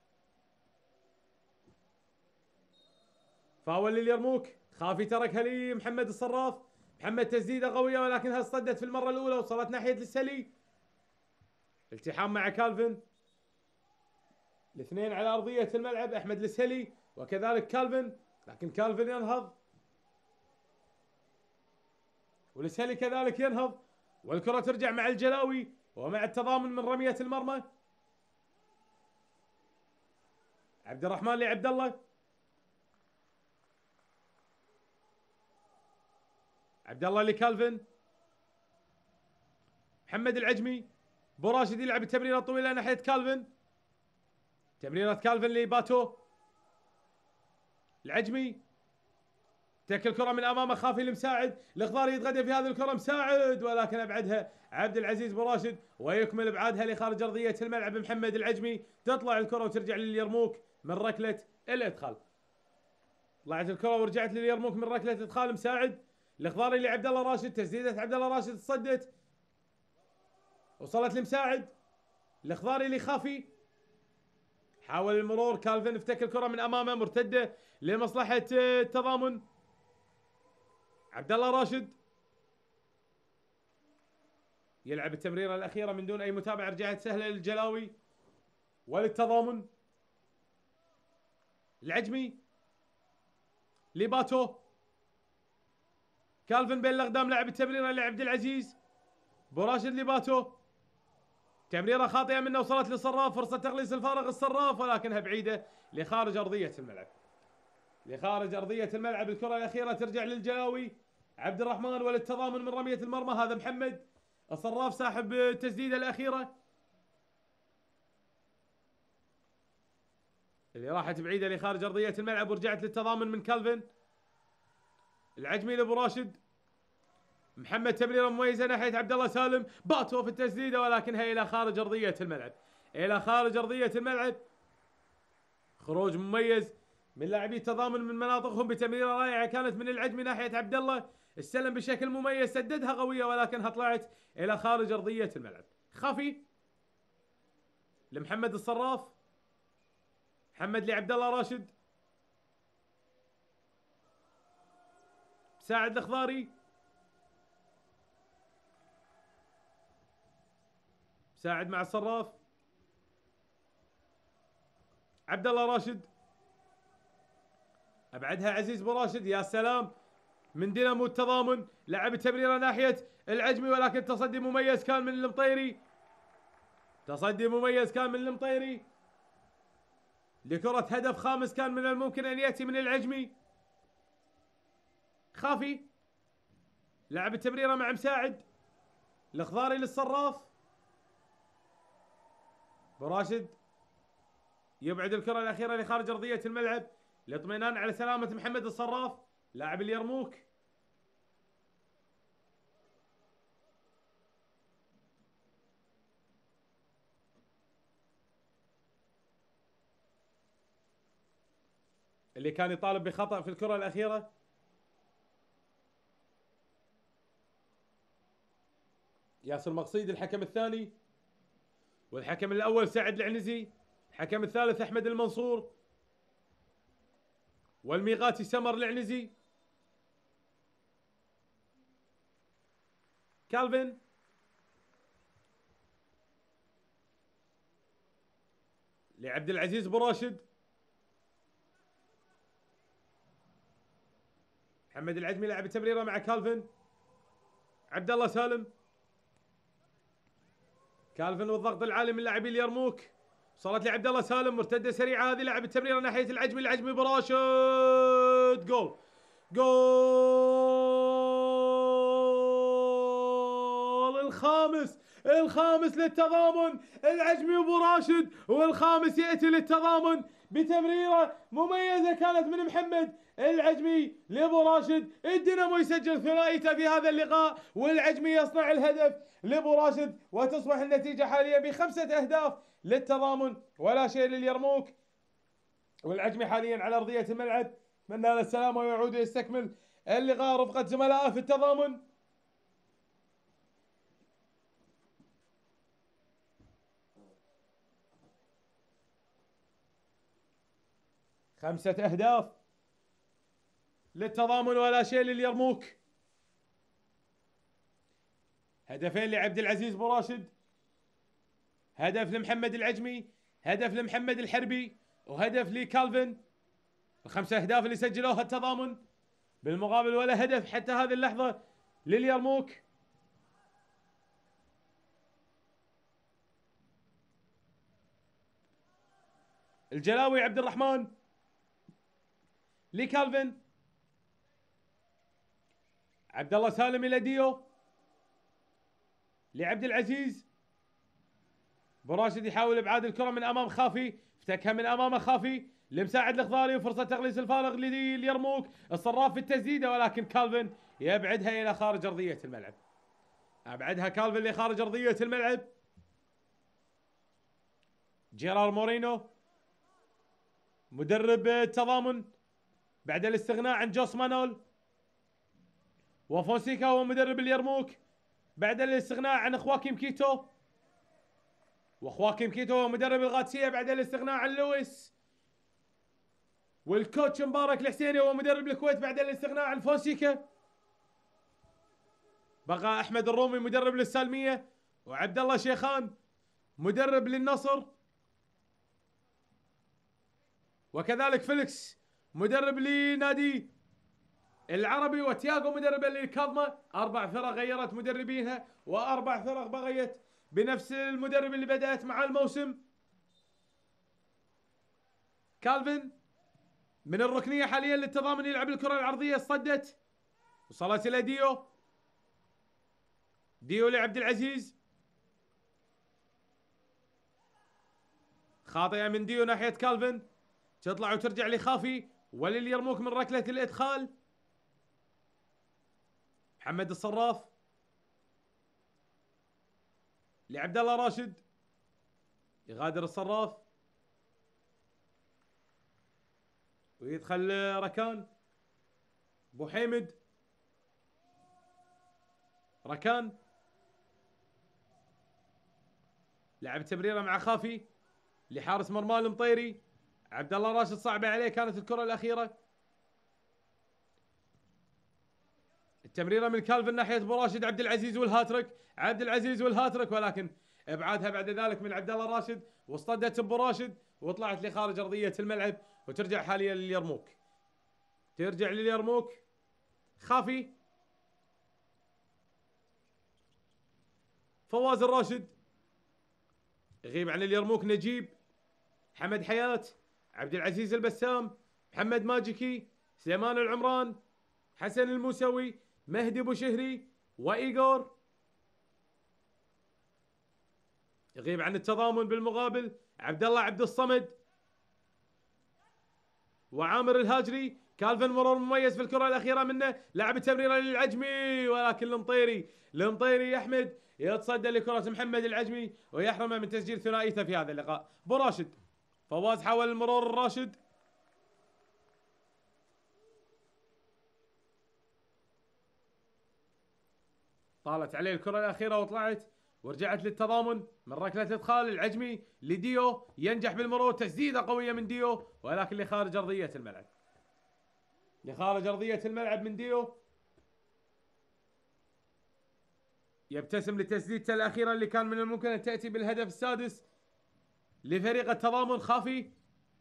فاول لليرموك، خافي تركها لمحمد الصراف، محمد تسديده قويه ولكنها صدت في المره الاولى وصلت ناحيه السلي. التحام مع كالفن، الاثنين على ارضيه الملعب، احمد السلي وكذلك كالفن، لكن كالفن ينهض والسلي كذلك ينهض، والكره ترجع مع الجلاوي ومع التضامن من رميه المرمى. عبد الرحمن لعبد الله، عبد الله لكالفن، محمد العجمي، براشد يلعب التمريره الطويله ناحيه كالفن، تمريره كالفن لباتو، العجمي تك الكره من امامه، خافي المساعد، الخضاري يتغدى في هذه الكره، مساعد ولكن ابعدها عبد العزيز براشد، ويكمل ابعادها لخارج ارضيه الملعب محمد العجمي. تطلع الكره وترجع لليرموك من ركله الادخال. طلعت الكره ورجعت لليرموك من ركله ادخال، مساعد، الخضاري لعبد الله راشد، تسديده عبد الله راشد تصدت، وصلت لمساعد، الخضاري لخافي، حاول المرور، كالفن افتك الكره من امامه، مرتده لمصلحه التضامن، عبد الله راشد يلعب التمريره الاخيره من دون اي متابعه، رجعت سهله للجلاوي وللتضامن، العجمي لباتو، كالفن بين الاقدام لعب التمريره لعبد العزيز، براشد لباتو، تمريره خاطئه منه وصلت للصراف، فرصه تغليص الفارغ الصراف ولكنها بعيده لخارج ارضيه الملعب. لخارج ارضيه الملعب. الكره الاخيره ترجع للجلاوي، عبد الرحمن وللتضامن من رميه المرمى، هذا محمد الصراف صاحب التسديده الاخيره اللي راحت بعيده لخارج ارضيه الملعب ورجعت للتضامن من كالفن، العجمي لابو راشد، محمد تمريره مميزه ناحيه عبد الله سالم، باتو في التسديده ولكنها الى خارج ارضيه الملعب، الى خارج ارضيه الملعب. خروج مميز من لاعبي التضامن من مناطقهم بتمريره رائعه كانت من العجمي ناحيه عبد الله، استلم بشكل مميز، سددها قويه ولكنها طلعت الى خارج ارضيه الملعب. خافي لمحمد الصراف، محمد لعبد الله راشد، ساعد الخضاري، ساعد مع الصراف، عبد الله راشد، ابعدها عزيز براشد، يا سلام من دينامو التضامن، لعب التمريره ناحيه العجمي ولكن تصدي مميز كان من المطيري، تصدي مميز كان من المطيري لكره هدف خامس كان من الممكن ان ياتي من العجمي. خافي لعب التمريره مع مساعد، الخضاري للصراف، براشد يبعد الكره الاخيره لخارج ارضيه الملعب لاطمئنان على سلامه محمد الصراف لاعب اليرموك. اللي كان يطالب بخطأ في الكره الاخيره. ياسر مقصيد الحكم الثاني، والحكم الاول سعد العنزي، الحكم الثالث احمد المنصور، والميقاتي سمر العنزي. كالفن لعبد العزيز ابو راشد، محمد العجمي لعب التمريره مع كالفن، عبد الله سالم، كالفن والضغط العالي من لاعبي اليرموك، وصلت لعبد الله سالم، مرتده سريعه هذه، لعب التمريره ناحيه العجمي، العجمي ابو راشد، جول جول الخامس للتضامن، العجمي ابو راشد، والخامس ياتي للتضامن بتمريره مميزه كانت من محمد العجمي لابو راشد. الدينامو يسجل ثنائيته في هذا اللقاء، والعجمي يصنع الهدف لابو راشد، وتصبح النتيجه حاليا ب5 أهداف للتضامن ولا شيء لليرموك. والعجمي حاليا على ارضيه الملعب، اتمنى له السلامه ويعود يستكمل اللقاء رفقه زملائه في التضامن. خمسة أهداف للتضامن ولا شيء لليرموك. هدفين لعبد العزيز ابو راشد، هدف لمحمد العجمي، هدف لمحمد الحربي، وهدف لكالفن. ال5 أهداف اللي سجلوها التضامن، بالمقابل ولا هدف حتى هذه اللحظة لليرموك. الجلاوي عبد الرحمن لكالفن، عبد الله سالم الى ديو لعبد العزيز، ابو راشد يحاول ابعاد الكره من امام خافي، افتكها من امام خافي لمساعد الخضاري، وفرصه تغليس الفارغ ليرموك، الصراف في التسديده، ولكن كالفن يبعدها الى خارج ارضيه الملعب، ابعدها كالفن لخارج ارضيه الملعب. جيرار مورينو مدرب التضامن بعد الاستغناء عن جوس مانول، وفونسيكا هو مدرب اليرموك بعد الاستغناء عن خواكيم كيتو، وخواكيم كيتو هو مدرب الغاتسيه بعد الاستغناء عن لويس، والكوتش مبارك الحسيني هو مدرب الكويت بعد الاستغناء عن فونسيكا. بقى احمد الرومي مدرب للسالميه، وعبد الله شيخان مدرب للنصر، وكذلك فيليكس مدرب لنادي العربي، وتياغو مدرب للكاظمه. 4 فرق غيرت مدربينها، و4 فرق بغيت بنفس المدرب اللي بدأت مع الموسم. كالفن من الركنيه حاليا للتضامن يلعب الكره العرضيه، صدت وصلت الى ديو لعبد العزيز، خاطئه من ديو ناحيه كالفن، تطلع وترجع لخافي ولليرموك من ركله الادخال. محمد الصراف لعبد الله راشد، يغادر الصراف ويدخل ركان، ابو حيمد، ركان لعب تمريره مع خافي لحارس مرمى المطيري، عبد الله راشد صعبه عليه كانت الكره الاخيره. التمريره من كالفن ناحيه ابو راشد، عبد العزيز والهاتريك، عبد العزيز والهاتريك، ولكن ابعادها بعد ذلك من عبد الله راشد، واصطدت ابو راشد وطلعت لخارج ارضيه الملعب، وترجع حاليا لليرموك، ترجع لليرموك. خافي، فواز الراشد، يغيب عن اليرموك نجيب، حمد حياة، عبد العزيز البسام، محمد ماجيكي، سليمان العمران، حسن الموسوي، مهدي ابو شهري، وايغور. يغيب عن التضامن بالمقابل عبد الله عبد الصمد وعامر الهاجري. كالفن مرور مميز في الكره الاخيره منه، لعب التمريره للعجمي، ولكن المطيري احمد يتصدى لكره محمد العجمي ويحرمه من تسجيل ثنائيته في هذا اللقاء. ابو راشد، فواز حاول المرور الراشد، طالت عليه الكرة الأخيرة وطلعت ورجعت للتضامن من ركلة إدخال العجمي لديو، ينجح بالمرور، تسديدة قوية من ديو ولكن لخارج أرضية الملعب. لخارج أرضية الملعب من ديو. يبتسم لتسديدته الأخيرة اللي كان من الممكن أن تأتي بالهدف السادس لفريق التضامن. خافي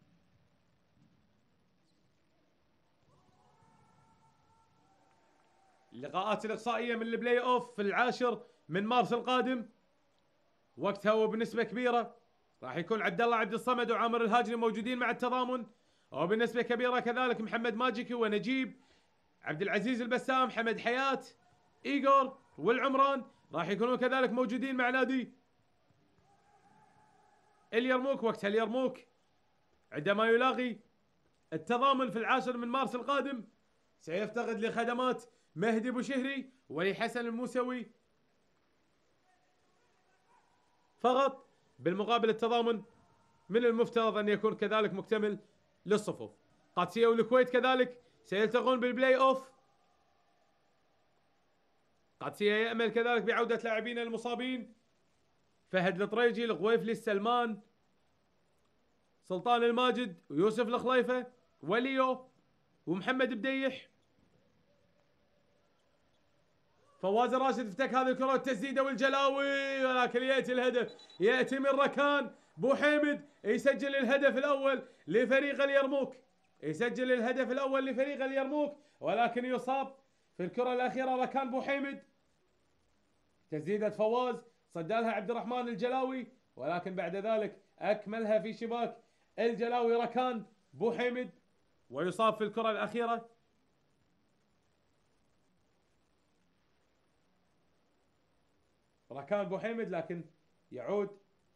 اللقاءات الإقصائية من البلاي أوف في 10 من مارس القادم، وقتها وبنسبة كبيرة راح يكون عبد الله عبد الصمد وعامر الهاجري موجودين مع التضامن، وبنسبة كبيرة كذلك محمد ماجيكي ونجيب، عبد العزيز البسام، حمد حياة، إيغور والعمران راح يكونون كذلك موجودين مع نادي اليرموك. وقتها اليرموك عندما يلاغي التضامن في 10 من مارس القادم سيفتقد لخدمات مهدي بوشهري ولحسن الموسوي فقط، بالمقابل التضامن من المفترض أن يكون كذلك مكتمل للصفوف. قادسية والكويت كذلك سيلتقون بالبلاي أوف. قادسية يأمل كذلك بعودة لاعبين المصابين، فهد الطريجي، الغويفلي، السلمان، سلطان الماجد ويوسف الخليفة وليو ومحمد بديح. فواز الراشد افتك هذه الكرة التسديدة والجلاوي ولكن يأتي الهدف، يأتي من ركان بوحيمد يسجل الهدف الأول لفريق اليرموك، يسجل الهدف الأول لفريق اليرموك ولكن يصاب في الكرة الأخيرة ركان بوحيمد. تسديدة فواز صدالها عبد الرحمن الجلاوي ولكن بعد ذلك أكملها في شباك الجلاوي ركان بوحيمد ويصاب في الكرة الأخيرة. ركان بوحيمد لكن يعود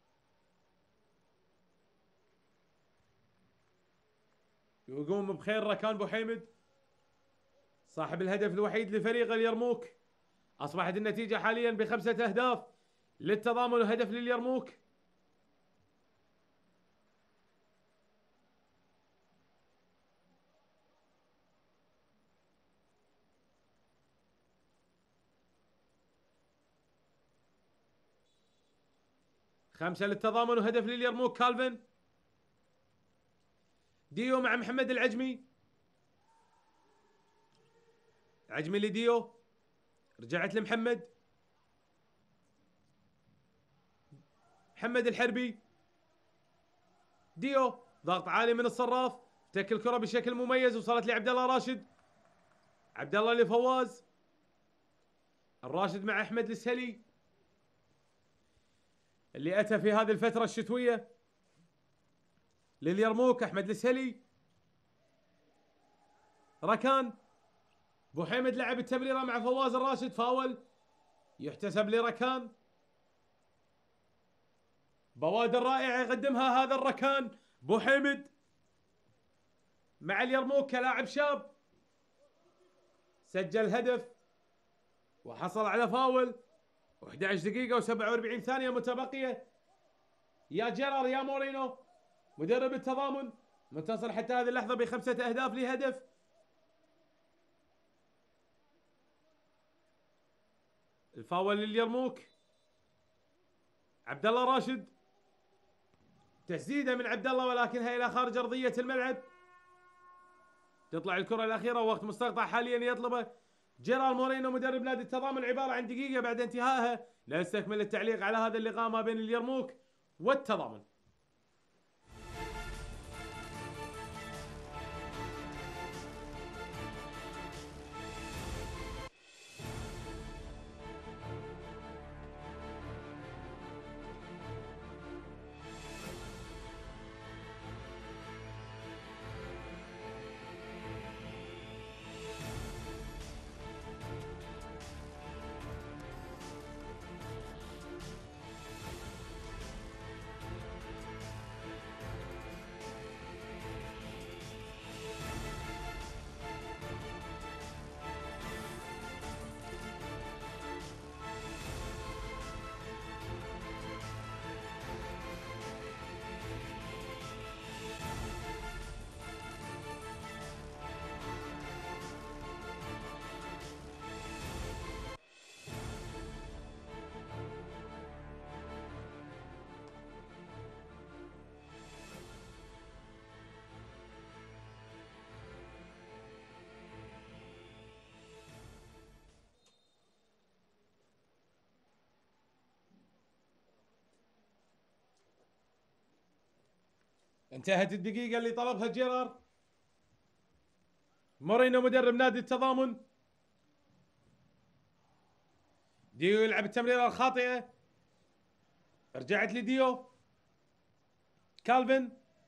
ويقوم بخير ركان بوحيمد صاحب الهدف الوحيد لفريق اليرموك. أصبحت النتيجة حاليا ب5 أهداف للتضامن وهدف لليرموك. خمسة للتضامن وهدف لليرموك. كالفن ديو مع محمد العجمي، عجمي لديو، رجعت لمحمد، محمد الحربي، ديو ضغط عالي من الصراف، افتك الكرة بشكل مميز وصلت لعبد الله راشد، عبد الله لفواز، الراشد مع احمد السهلي اللي اتى في هذه الفترة الشتوية لليرموك. احمد السهلي، ركان بوحيمد لعب التمريرة مع فواز الراشد، فاول يحتسب لركان. بوادر رائعة يقدمها هذا الركان بوحيمد مع اليرموك كلاعب شاب، سجل هدف وحصل على فاول و11 دقيقة و47 ثانية متبقية. يا جيرار يا مورينو مدرب التضامن منتصر حتى هذه اللحظة ب5 أهداف لهدف. الفاول لليرموك، عبد الله راشد، تسديده من عبد الله ولكنها الى خارج ارضيه الملعب. تطلع الكره الاخيره ووقت مستقطع حاليا يطلبه جيرار مورينو مدرب نادي التضامن، عباره عن دقيقه بعد انتهائها. نستكمل التعليق على هذا اللقاء ما بين اليرموك والتضامن. انتهت الدقيقة اللي طلبها جيرار مورينو مدرب نادي التضامن. ديو يلعب التمريرة الخاطئة، رجعت لديو. كالفن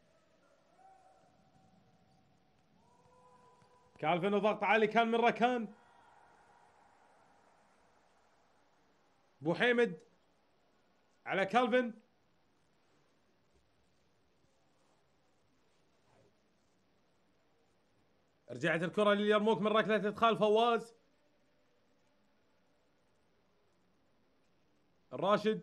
وضغط عالي كان من ركان. بوحيمد على كالفن. رجعت الكرة لليرموك من ركلة ادخال فواز. الراشد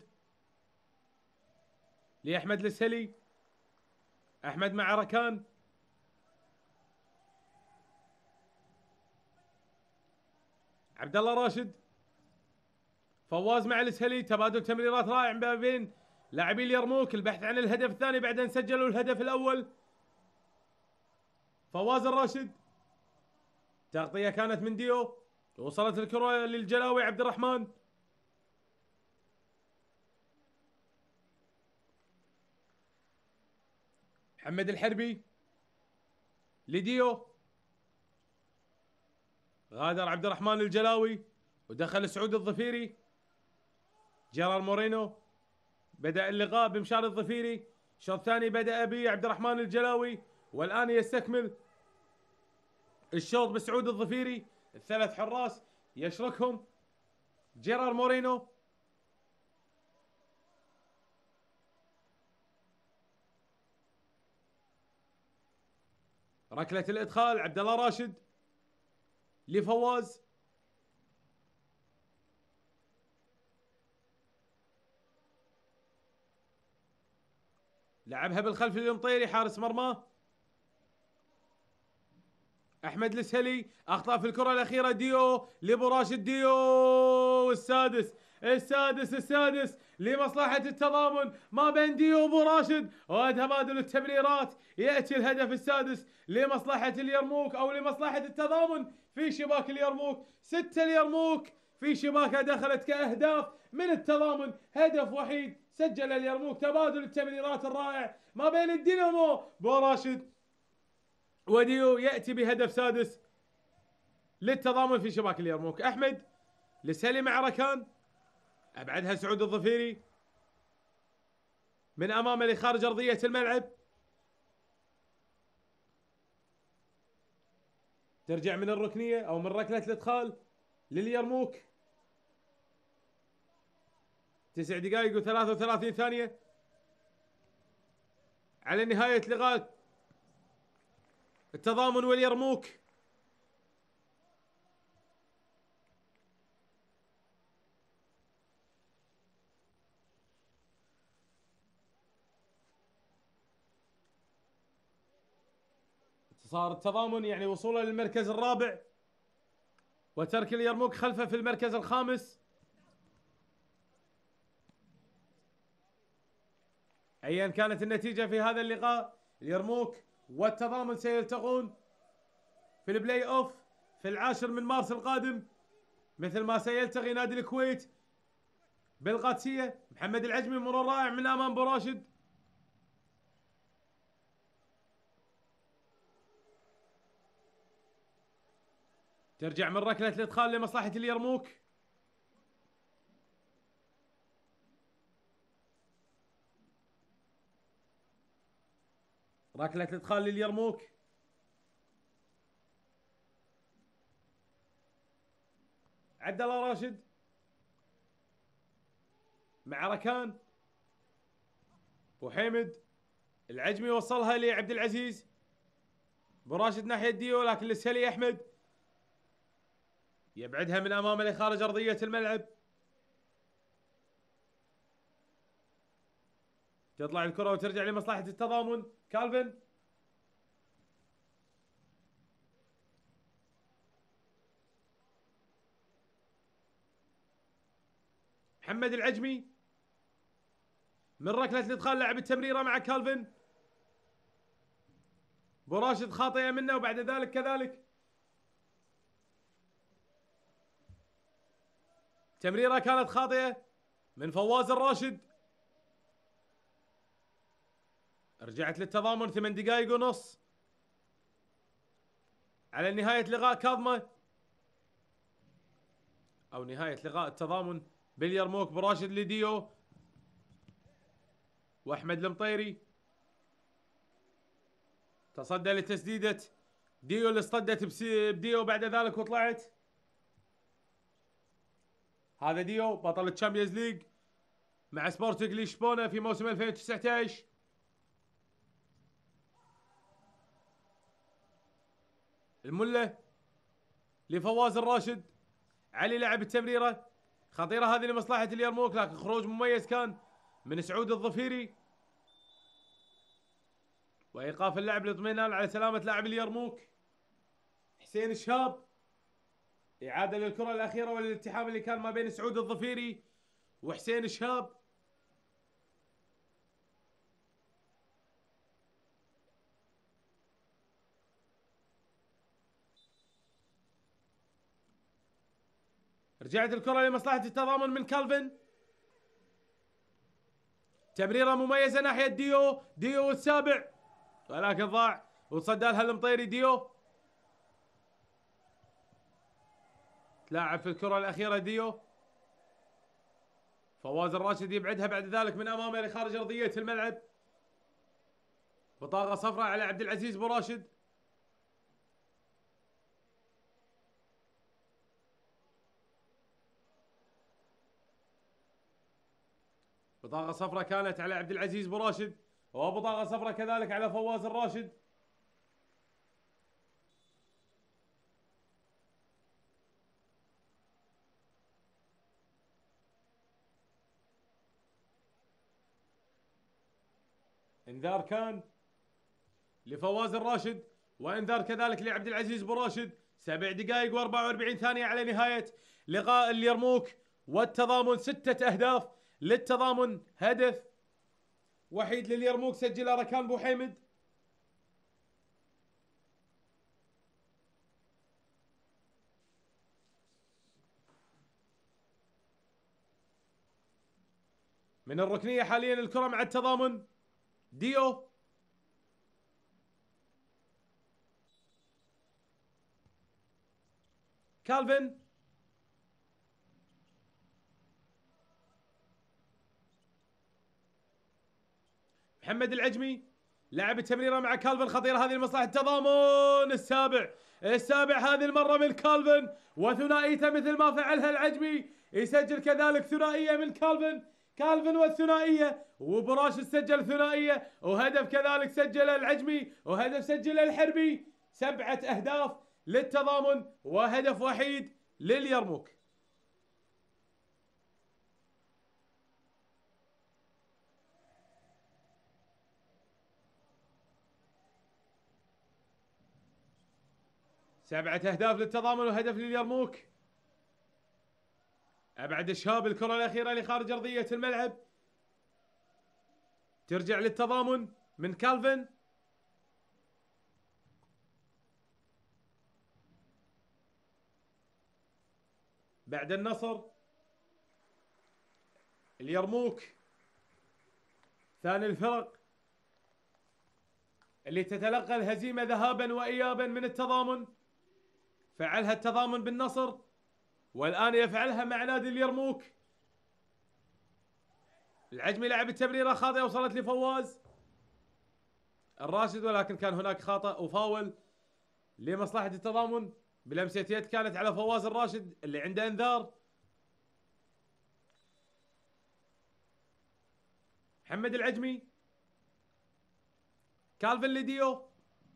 لأحمد السهلي. أحمد مع ركان. عبد الله راشد. فواز مع السهلي. تبادل تمريرات رائع ما بين لاعبي اليرموك، البحث عن الهدف الثاني بعد ان سجلوا الهدف الاول. فواز الراشد، تغطية كانت من ديو، وصلت الكرة للجلاوي عبد الرحمن. محمد الحربي لديو. غادر عبد الرحمن الجلاوي ودخل سعود الظفيري. جيرار مورينو بدأ اللقاء بمشار الظفيري، الشوط الثاني بدأ به عبد الرحمن الجلاوي، والآن يستكمل الشوط بسعود الظفيري. الثلاث حراس يشركهم جيرار مورينو. ركلة الإدخال عبد الله راشد لفواز. لعبها بالخلف للمطيري حارس مرماه. احمد السهلي اخطا في الكره الاخيره. ديو لابو راشد. ديو السادس لمصلحه التضامن ما بين ديو وابو راشد، وتبادل التمريرات ياتي الهدف السادس لمصلحه اليرموك او لمصلحه التضامن في شباك اليرموك. 6 اليرموك في شباكها دخلت كاهداف من التضامن، هدف وحيد سجل اليرموك. تبادل التمريرات الرائع ما بين الدينامو بو راشد وديو يأتي بهدف سادس للتضامن في شباك اليرموك. أحمد السهلي مع ركان، أبعدها سعود الظفيري من أمامه لخارج أرضية الملعب. ترجع من الركنية أو من ركلة الإدخال لليرموك. 9 دقائق و33 ثانية على نهاية لقاء التضامن واليرموك. انتصار التضامن يعني وصوله للمركز الرابع، وترك اليرموك خلفه في المركز الخامس. ايا كانت النتيجة في هذا اللقاء، اليرموك والتضامن سيلتقون في البلاي اوف في 10 من مارس القادم، مثل ما سيلتقي نادي الكويت بالقادسية. محمد العجمي مرور رائع من امام بو راشد. ترجع من ركلة الادخال لمصلحة اليرموك. ركلة الادخال لليرموك. عبد الله راشد مع ركان. وحيمد العجمي وصلها لعبد العزيز. بو راشد ناحية ديو، لكن السهلي احمد يبعدها من امامه لخارج ارضية الملعب. تطلع الكرة وترجع لمصلحة التضامن. كالفن محمد العجمي من ركلة الادخال لعب التمريرة مع كالفن. بو راشد خاطئة منه، وبعد ذلك كذلك تمريرة كانت خاطئة من فواز الراشد. رجعت للتضامن 8 دقائق ونص على نهاية لقاء كاظمة او نهاية لقاء التضامن باليرموك براشد لديو واحمد المطيري. تصدى لتسديدة ديو اللي اصطدت بديو بعد ذلك وطلعت. هذا ديو بطل الشامبيونز ليج مع سبورتنج لشبونة في موسم 2019. الملة لفواز الراشد. علي لعب التمريرة خطيرة هذه لمصلحة اليرموك، لكن خروج مميز كان من سعود الظفيري وايقاف اللعب للاطمئنان على سلامة لاعب اليرموك. حسين الشاب اعادة للكرة الاخيرة والالتحام اللي كان ما بين سعود الظفيري وحسين الشاب. رجعت الكرة لمصلحة التضامن من كالفن. تمريرة مميزة ناحية ديو السابع، ولكن ضاع وتصدى لها المطيري. ديو تلاعب في الكرة الأخيرة ديو. فواز الراشد يبعدها بعد ذلك من أمامه لخارج أرضية الملعب. بطاقة صفراء على عبد العزيز بو راشد. بطاقة صفراء كانت على عبد العزيز بو راشد، وبطاقة صفراء كذلك على فواز الراشد. انذار كان لفواز الراشد وانذار كذلك لعبد العزيز بو راشد. 7 دقائق و44 ثانية على نهاية لقاء اليرموك والتضامن. 6 أهداف للتضامن، هدف وحيد لليرموك سجله ركان بو حيمد. من الركنية حاليا الكرة مع التضامن. ديو كالفن محمد العجمي لعب التمريرة مع كالفن خطيرة هذه لمصلحة التضامن. السابع هذه المرة من كالفن، وثنائيته مثل ما فعلها العجمي يسجل كذلك ثنائية من كالفن والثنائية، وبراشد سجل ثنائية وهدف كذلك سجل العجمي وهدف سجل الحربي. 7 أهداف للتضامن وهدف وحيد لليرموك. سبعة أهداف للتضامن وهدف لليرموك. أبعد الشاب الكرة الأخيرة لخارج أرضية الملعب، ترجع للتضامن من كالفن. بعد النصر اليرموك ثاني الفرق اللي تتلقى الهزيمة ذهابا وإيابا من التضامن. فعلها التضامن بالنصر والآن يفعلها مع نادي اليرموك. العجمي لعب التمريرة خاطئة وصلت لفواز الراشد، ولكن كان هناك خطأ وفاول لمصلحة التضامن بلمسة يد كانت على فواز الراشد اللي عنده انذار. محمد العجمي كالفن لديو.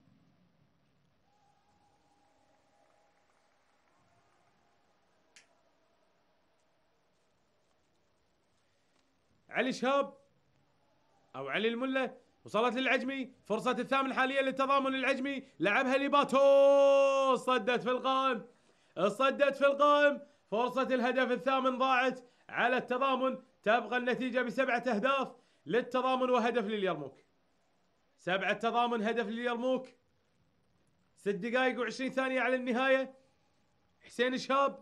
علي شهاب او علي المله وصلت للعجمي. فرصة الثامن حاليا للتضامن. العجمي لعبها لباتو، صدت في القائم. فرصة الهدف الثامن ضاعت على التضامن. تبقى النتيجة ب7 أهداف للتضامن وهدف لليرموك. 7 تضامن هدف لليرموك. 6 دقائق و20 ثانية على النهاية. حسين الشاب،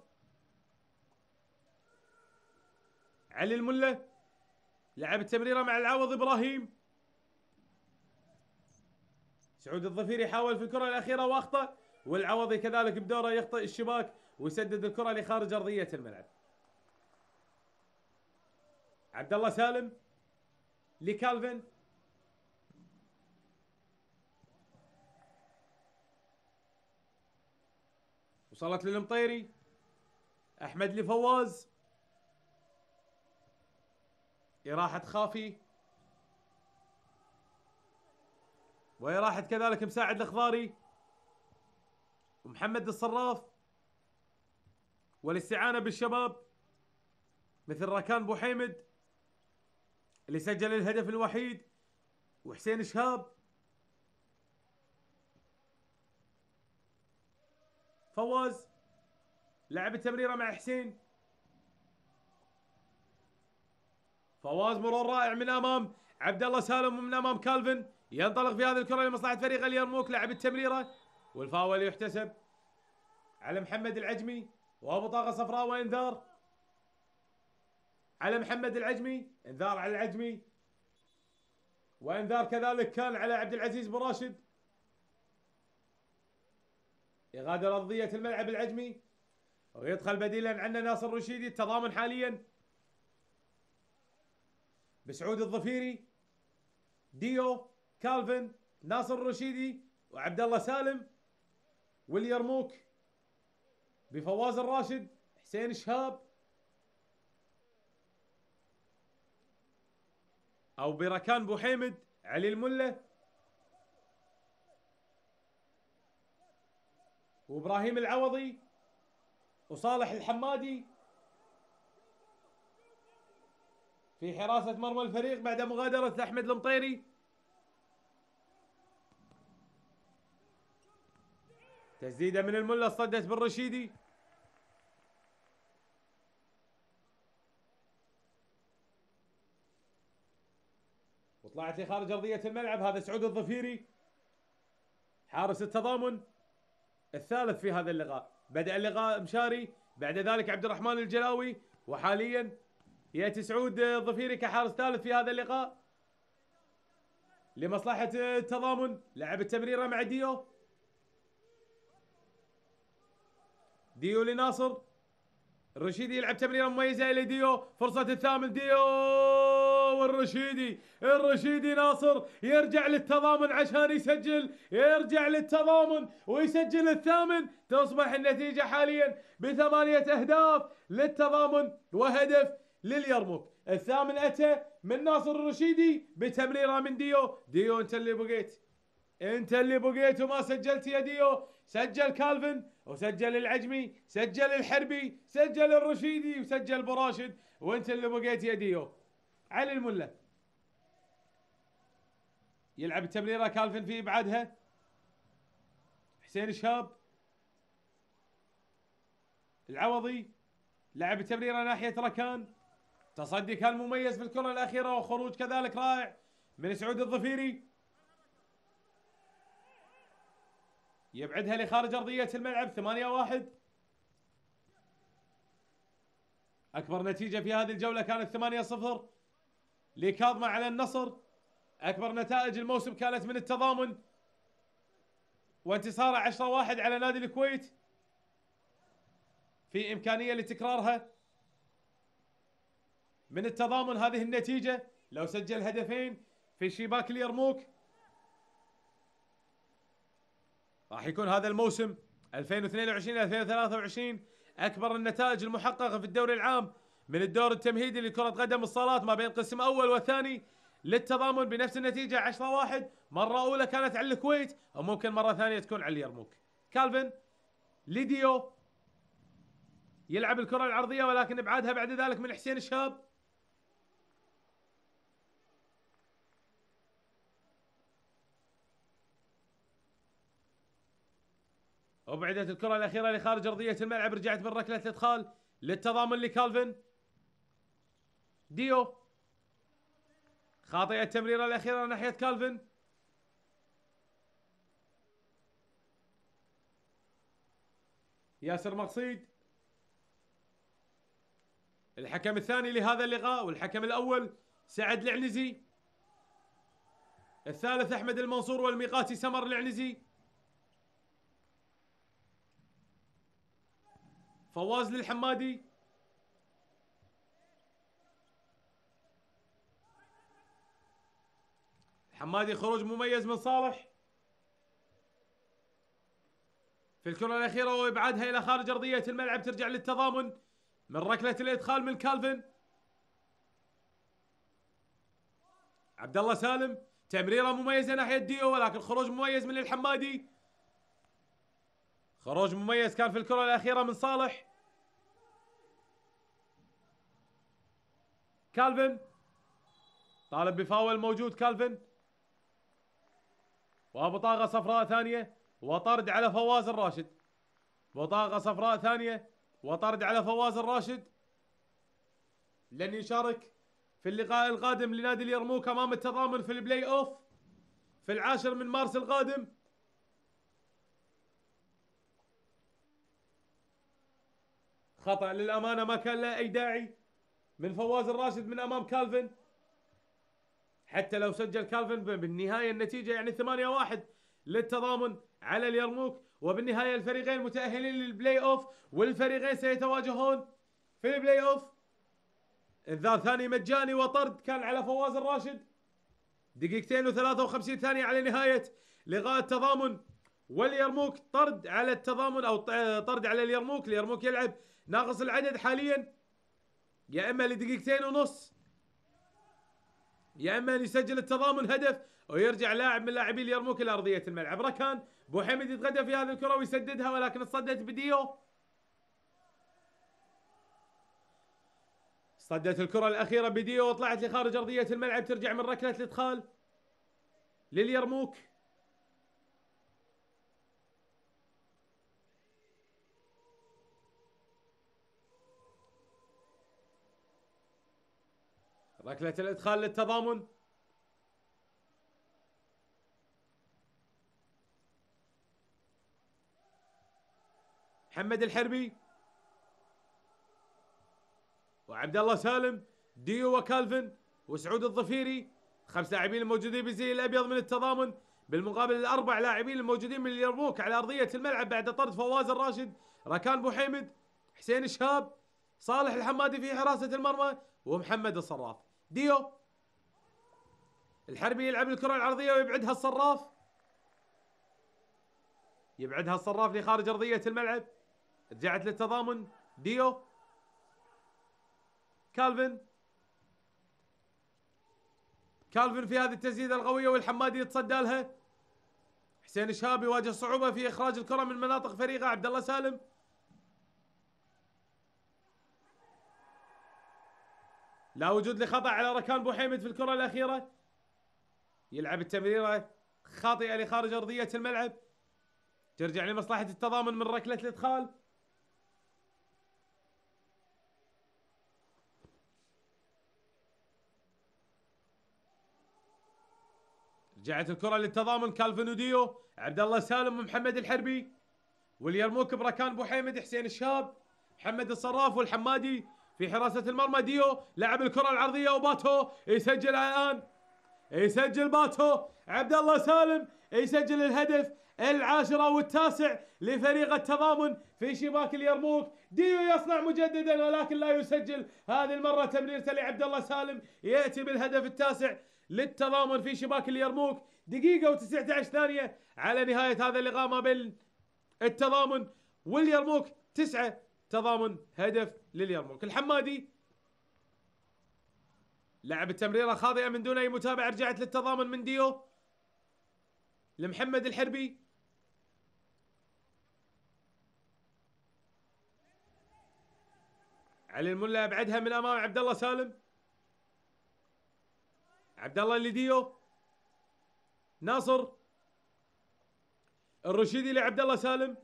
علي المله لعب التمريرة مع العوض إبراهيم. سعود الظفيري حاول في الكرة الأخيرة وأخطأ، والعوضي كذلك بدوره يخطئ الشباك ويسدد الكرة لخارج أرضية الملعب. عبد الله سالم لكالفن، وصلت للمطيري، أحمد لفواز، إراحة خافي، وإراحة كذلك مساعد الخضاري ومحمد الصراف، والاستعانة بالشباب مثل راكان بوحيمد اللي سجل الهدف الوحيد، وحسين شهاب، فواز لعب التمريرة مع حسين، فواز مرور رائع من امام عبد الله سالم ومن امام كالفن، ينطلق في هذه الكرة لمصلحة فريق اليرموك، لعب التمريرة والفاول يحتسب على محمد العجمي، وبطاقة صفراء وانذار على محمد العجمي، انذار على العجمي، وانذار كذلك كان على عبد العزيز بن راشد. يغادر ارضية الملعب العجمي ويدخل بديلا عنه ناصر رشيدي. التضامن حاليا بسعود الظفيري، ديو، كالفن، ناصر الرشيدي وعبد الله سالم، واليرموك بفواز الراشد، حسين شهاب او بركان بوحيمد، علي المله، وابراهيم العوضي، وصالح الحمادي في حراسة مرمى الفريق بعد مغادرة احمد المطيري. تسديدة من الملا صدت بالرشيدي، وطلعت لخارج ارضية الملعب. هذا سعود الظفيري حارس التضامن الثالث في هذا اللقاء. بدأ اللقاء مشاري، بعد ذلك عبد الرحمن الجلاوي، وحاليا ياتي سعود الظفيري كحارس ثالث في هذا اللقاء لمصلحة التضامن. لعب التمريرة مع ديو، ديو لناصر الرشيدي، يلعب تمريرة مميزة إلى ديو، فرصة الثامن ديو والرشيدي ناصر يرجع للتضامن عشان يسجل، يرجع للتضامن ويسجل الثامن. تصبح النتيجة حاليا ب8 أهداف للتضامن وهدف لليرموك. الثامن أتى من ناصر الرشيدي بتمريرة من ديو. ديو أنت اللي بقيت، أنت اللي بقيت وما سجلت يا ديو. سجل كالفن وسجل العجمي، سجل الحربي، سجل الرشيدي وسجل براشد، وانت اللي بقيت يا ديو. علي الملا يلعب التمريرة، كالفن في ابعادها، حسين شهاب، العوضي لعب التمريرة ناحية ركان، تصدي كان مميز في الكرة الأخيرة وخروج كذلك رائع من سعود الظفيري، يبعدها لخارج أرضية الملعب. 8-1. أكبر نتيجة في هذه الجولة كانت 8-0 لكاظمة على النصر. أكبر نتائج الموسم كانت من التضامن وانتصاره 10-1 على نادي الكويت، في إمكانية لتكرارها من التضامن هذه النتيجة لو سجل هدفين في شباك اليرموك. راح يكون هذا الموسم 2022-2023 أكبر النتائج المحققة في الدوري العام من الدور التمهيدي لكرة قدم الصالات ما بين قسم أول وثاني للتضامن بنفس النتيجة 10-1. مرة أولى كانت على الكويت وممكن مرة ثانية تكون على اليرموك. كالفن ليديو يلعب الكرة العرضية ولكن ابعادها بعد ذلك من حسين شهاب، وبعدت الكرة الأخيرة لخارج أرضية الملعب، رجعت من ركلة الإدخال للتضامن لكالفن. ديو خاطئ التمريرة الأخيرة ناحية كالفن، ياسر مقصيد الحكم الثاني لهذا اللقاء، والحكم الأول سعد العنزي. الثالث أحمد المنصور، والميقاتي سمر العنزي. فواز للحمادي. الحمادي خروج مميز من صالح في الكرة الأخيرة وإبعادها إلى خارج أرضية الملعب، ترجع للتضامن من ركلة الإدخال من كالفن. عبد الله سالم، تمريرة مميزة ناحية ديو، ولكن خروج مميز من الحمادي. خروج مميز كان في الكرة الأخيرة من صالح. كالفن طالب بفاول، موجود كالفن، وبطاقة صفراء ثانية وطرد على فواز الراشد. بطاقة صفراء ثانية وطرد على فواز الراشد. لن يشارك في اللقاء القادم لنادي اليرموك امام التضامن في البلاي اوف في 10 من مارس القادم. خطأ للأمانة ما كان له أي داعي من فواز الراشد من أمام كالفن. حتى لو سجل كالفن بالنهاية النتيجة يعني 8-1 للتضامن على اليرموك، وبالنهاية الفريقين متأهلين للبلاي اوف، والفريقين سيتواجهون في البلاي اوف. انذار ثاني مجاني وطرد كان على فواز الراشد. 2:53 ثانية على نهاية لقاء التضامن واليرموك. طرد على التضامن او طرد على اليرموك. اليرموك يلعب ناقص العدد حاليا، يا اما ل2.5 يا اما ان يسجل التضامن هدف ويرجع لاعب من لاعبي اليرموك الى ارضيه الملعب. ركان بوحمد يتغدى في هذه الكره ويسددها، ولكن اتصدت بديو. صدت الكره الاخيره بديو وطلعت لخارج ارضيه الملعب، ترجع من ركله الادخال لليرموك. ركله الادخال للتضامن. محمد الحربي وعبد الله سالم، ديو وكالفن وسعود الظفيري، 5 لاعبين الموجودين بالزي الابيض من التضامن، بالمقابل ال4 لاعبين الموجودين من اليرموك على ارضيه الملعب بعد طرد فواز الراشد، ركان بوحيمد، حسين الشهاب، صالح الحمادي في حراسه المرمى، ومحمد الصراف. ديو الحربي يلعب الكره العرضيه ويبعدها الصراف، يبعدها الصراف لخارج ارضيه الملعب، رجعت للتضامن. ديو، كالفن في هذه التسديده القويه والحمادي يتصدى لها. حسين الشهاب يواجه صعوبه في اخراج الكره من مناطق فريقه. عبد الله سالم لا وجود لخطا على ركان بوحيمد في الكره الاخيره، يلعب التمريره خاطئه لخارج ارضيه الملعب، ترجع لمصلحه التضامن من ركله الادخال. رجعت الكره للتضامن، كالفن وديو، عبد الله سالم ومحمد الحربي، واليرموك بركان بوحيمد، حسين الشاب، محمد الصراف والحمادي في حراسه المرمى. ديو لعب الكره العرضيه وباتو يسجل الان، يسجل باتو. عبد الله سالم يسجل الهدف العاشرة والتاسع لفريق التضامن في شباك اليرموك. ديو يصنع مجددا ولكن لا يسجل، هذه المرة تمريرته لعبد الله سالم يأتي بالهدف التاسع للتضامن في شباك اليرموك. 1:19 ثانية على نهاية هذا اللقاء ما بين التضامن واليرموك. 9 تضامن، هدف لليرموك. الحمادي لعب التمريرة خاطئة من دون أي متابعة، رجعت للتضامن من ديو لمحمد الحربي. علي الملا ابعدها من امام عبد الله سالم، عبد الله لديو، ناصر الرشيدي لعبد الله سالم،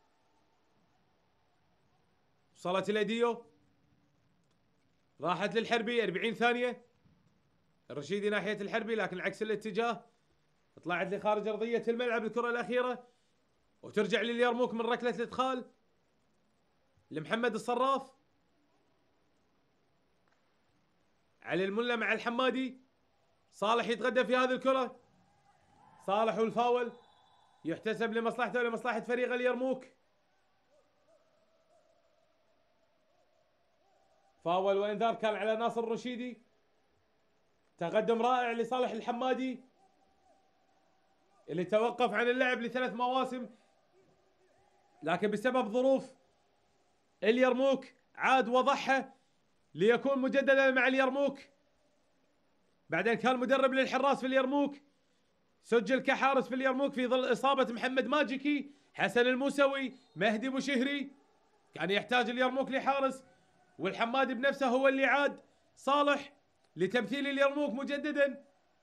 وصلت الى ديو، راحت للحربي 40 ثانية. الرشيدي ناحية الحربي لكن عكس الاتجاه، طلعت لخارج ارضية الملعب الكرة الأخيرة، وترجع لليرموك من ركلة الادخال لمحمد الصراف. علي الملا مع الحمادي، صالح يتغدى في هذه الكرة، صالح والفاول يحتسب لمصلحته ولمصلحة فريق اليرموك. فاول وانذار كان على ناصر الرشيدي. تقدم رائع لصالح الحمادي اللي توقف عن اللعب ل3 مواسم، لكن بسبب ظروف اليرموك عاد وضحى ليكون مجددا مع اليرموك. بعدين كان مدرب للحراس في اليرموك، سجل كحارس في اليرموك في ظل إصابة محمد ماجيكي، حسن الموسوي، مهدي بوشهري. كان يحتاج اليرموك لحارس، والحمادي بنفسه هو اللي عاد صالح لتمثيل اليرموك مجددا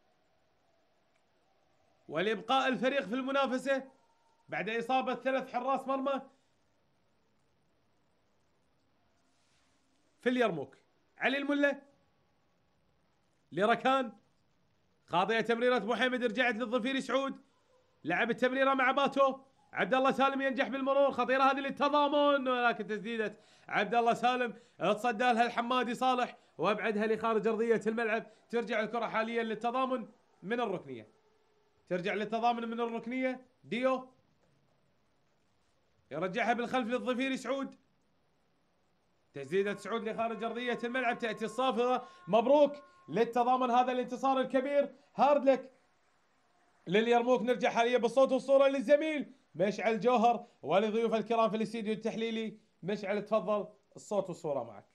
ولإبقاء الفريق في المنافسة بعد إصابة 3 حراس مرمى في اليرموك. علي الملة لركان، خاضية تمريرة ابو حمد، رجعت للظفيري سعود، لعب التمريرة مع باتو. عبد الله سالم ينجح بالمرور، خطيرة هذه للتضامن، ولكن تسديدة عبد الله سالم تصدى لها الحمادي صالح وابعدها لخارج ارضية الملعب. ترجع الكرة حاليا للتضامن من الركنية، ترجع للتضامن من الركنية. ديو يرجعها بالخلف للظفيري سعود، تسديدة سعود لخارج ارضية الملعب، تأتي الصافرة. مبروك للتضامن، هذا الانتصار الكبير. هارد لك لليرموك. نرجع حاليا بالصوت والصورة للزميل مشعل جوهر ولضيوف الكرام في الاستديو التحليلي. مشعل تفضل، الصوت والصورة معك.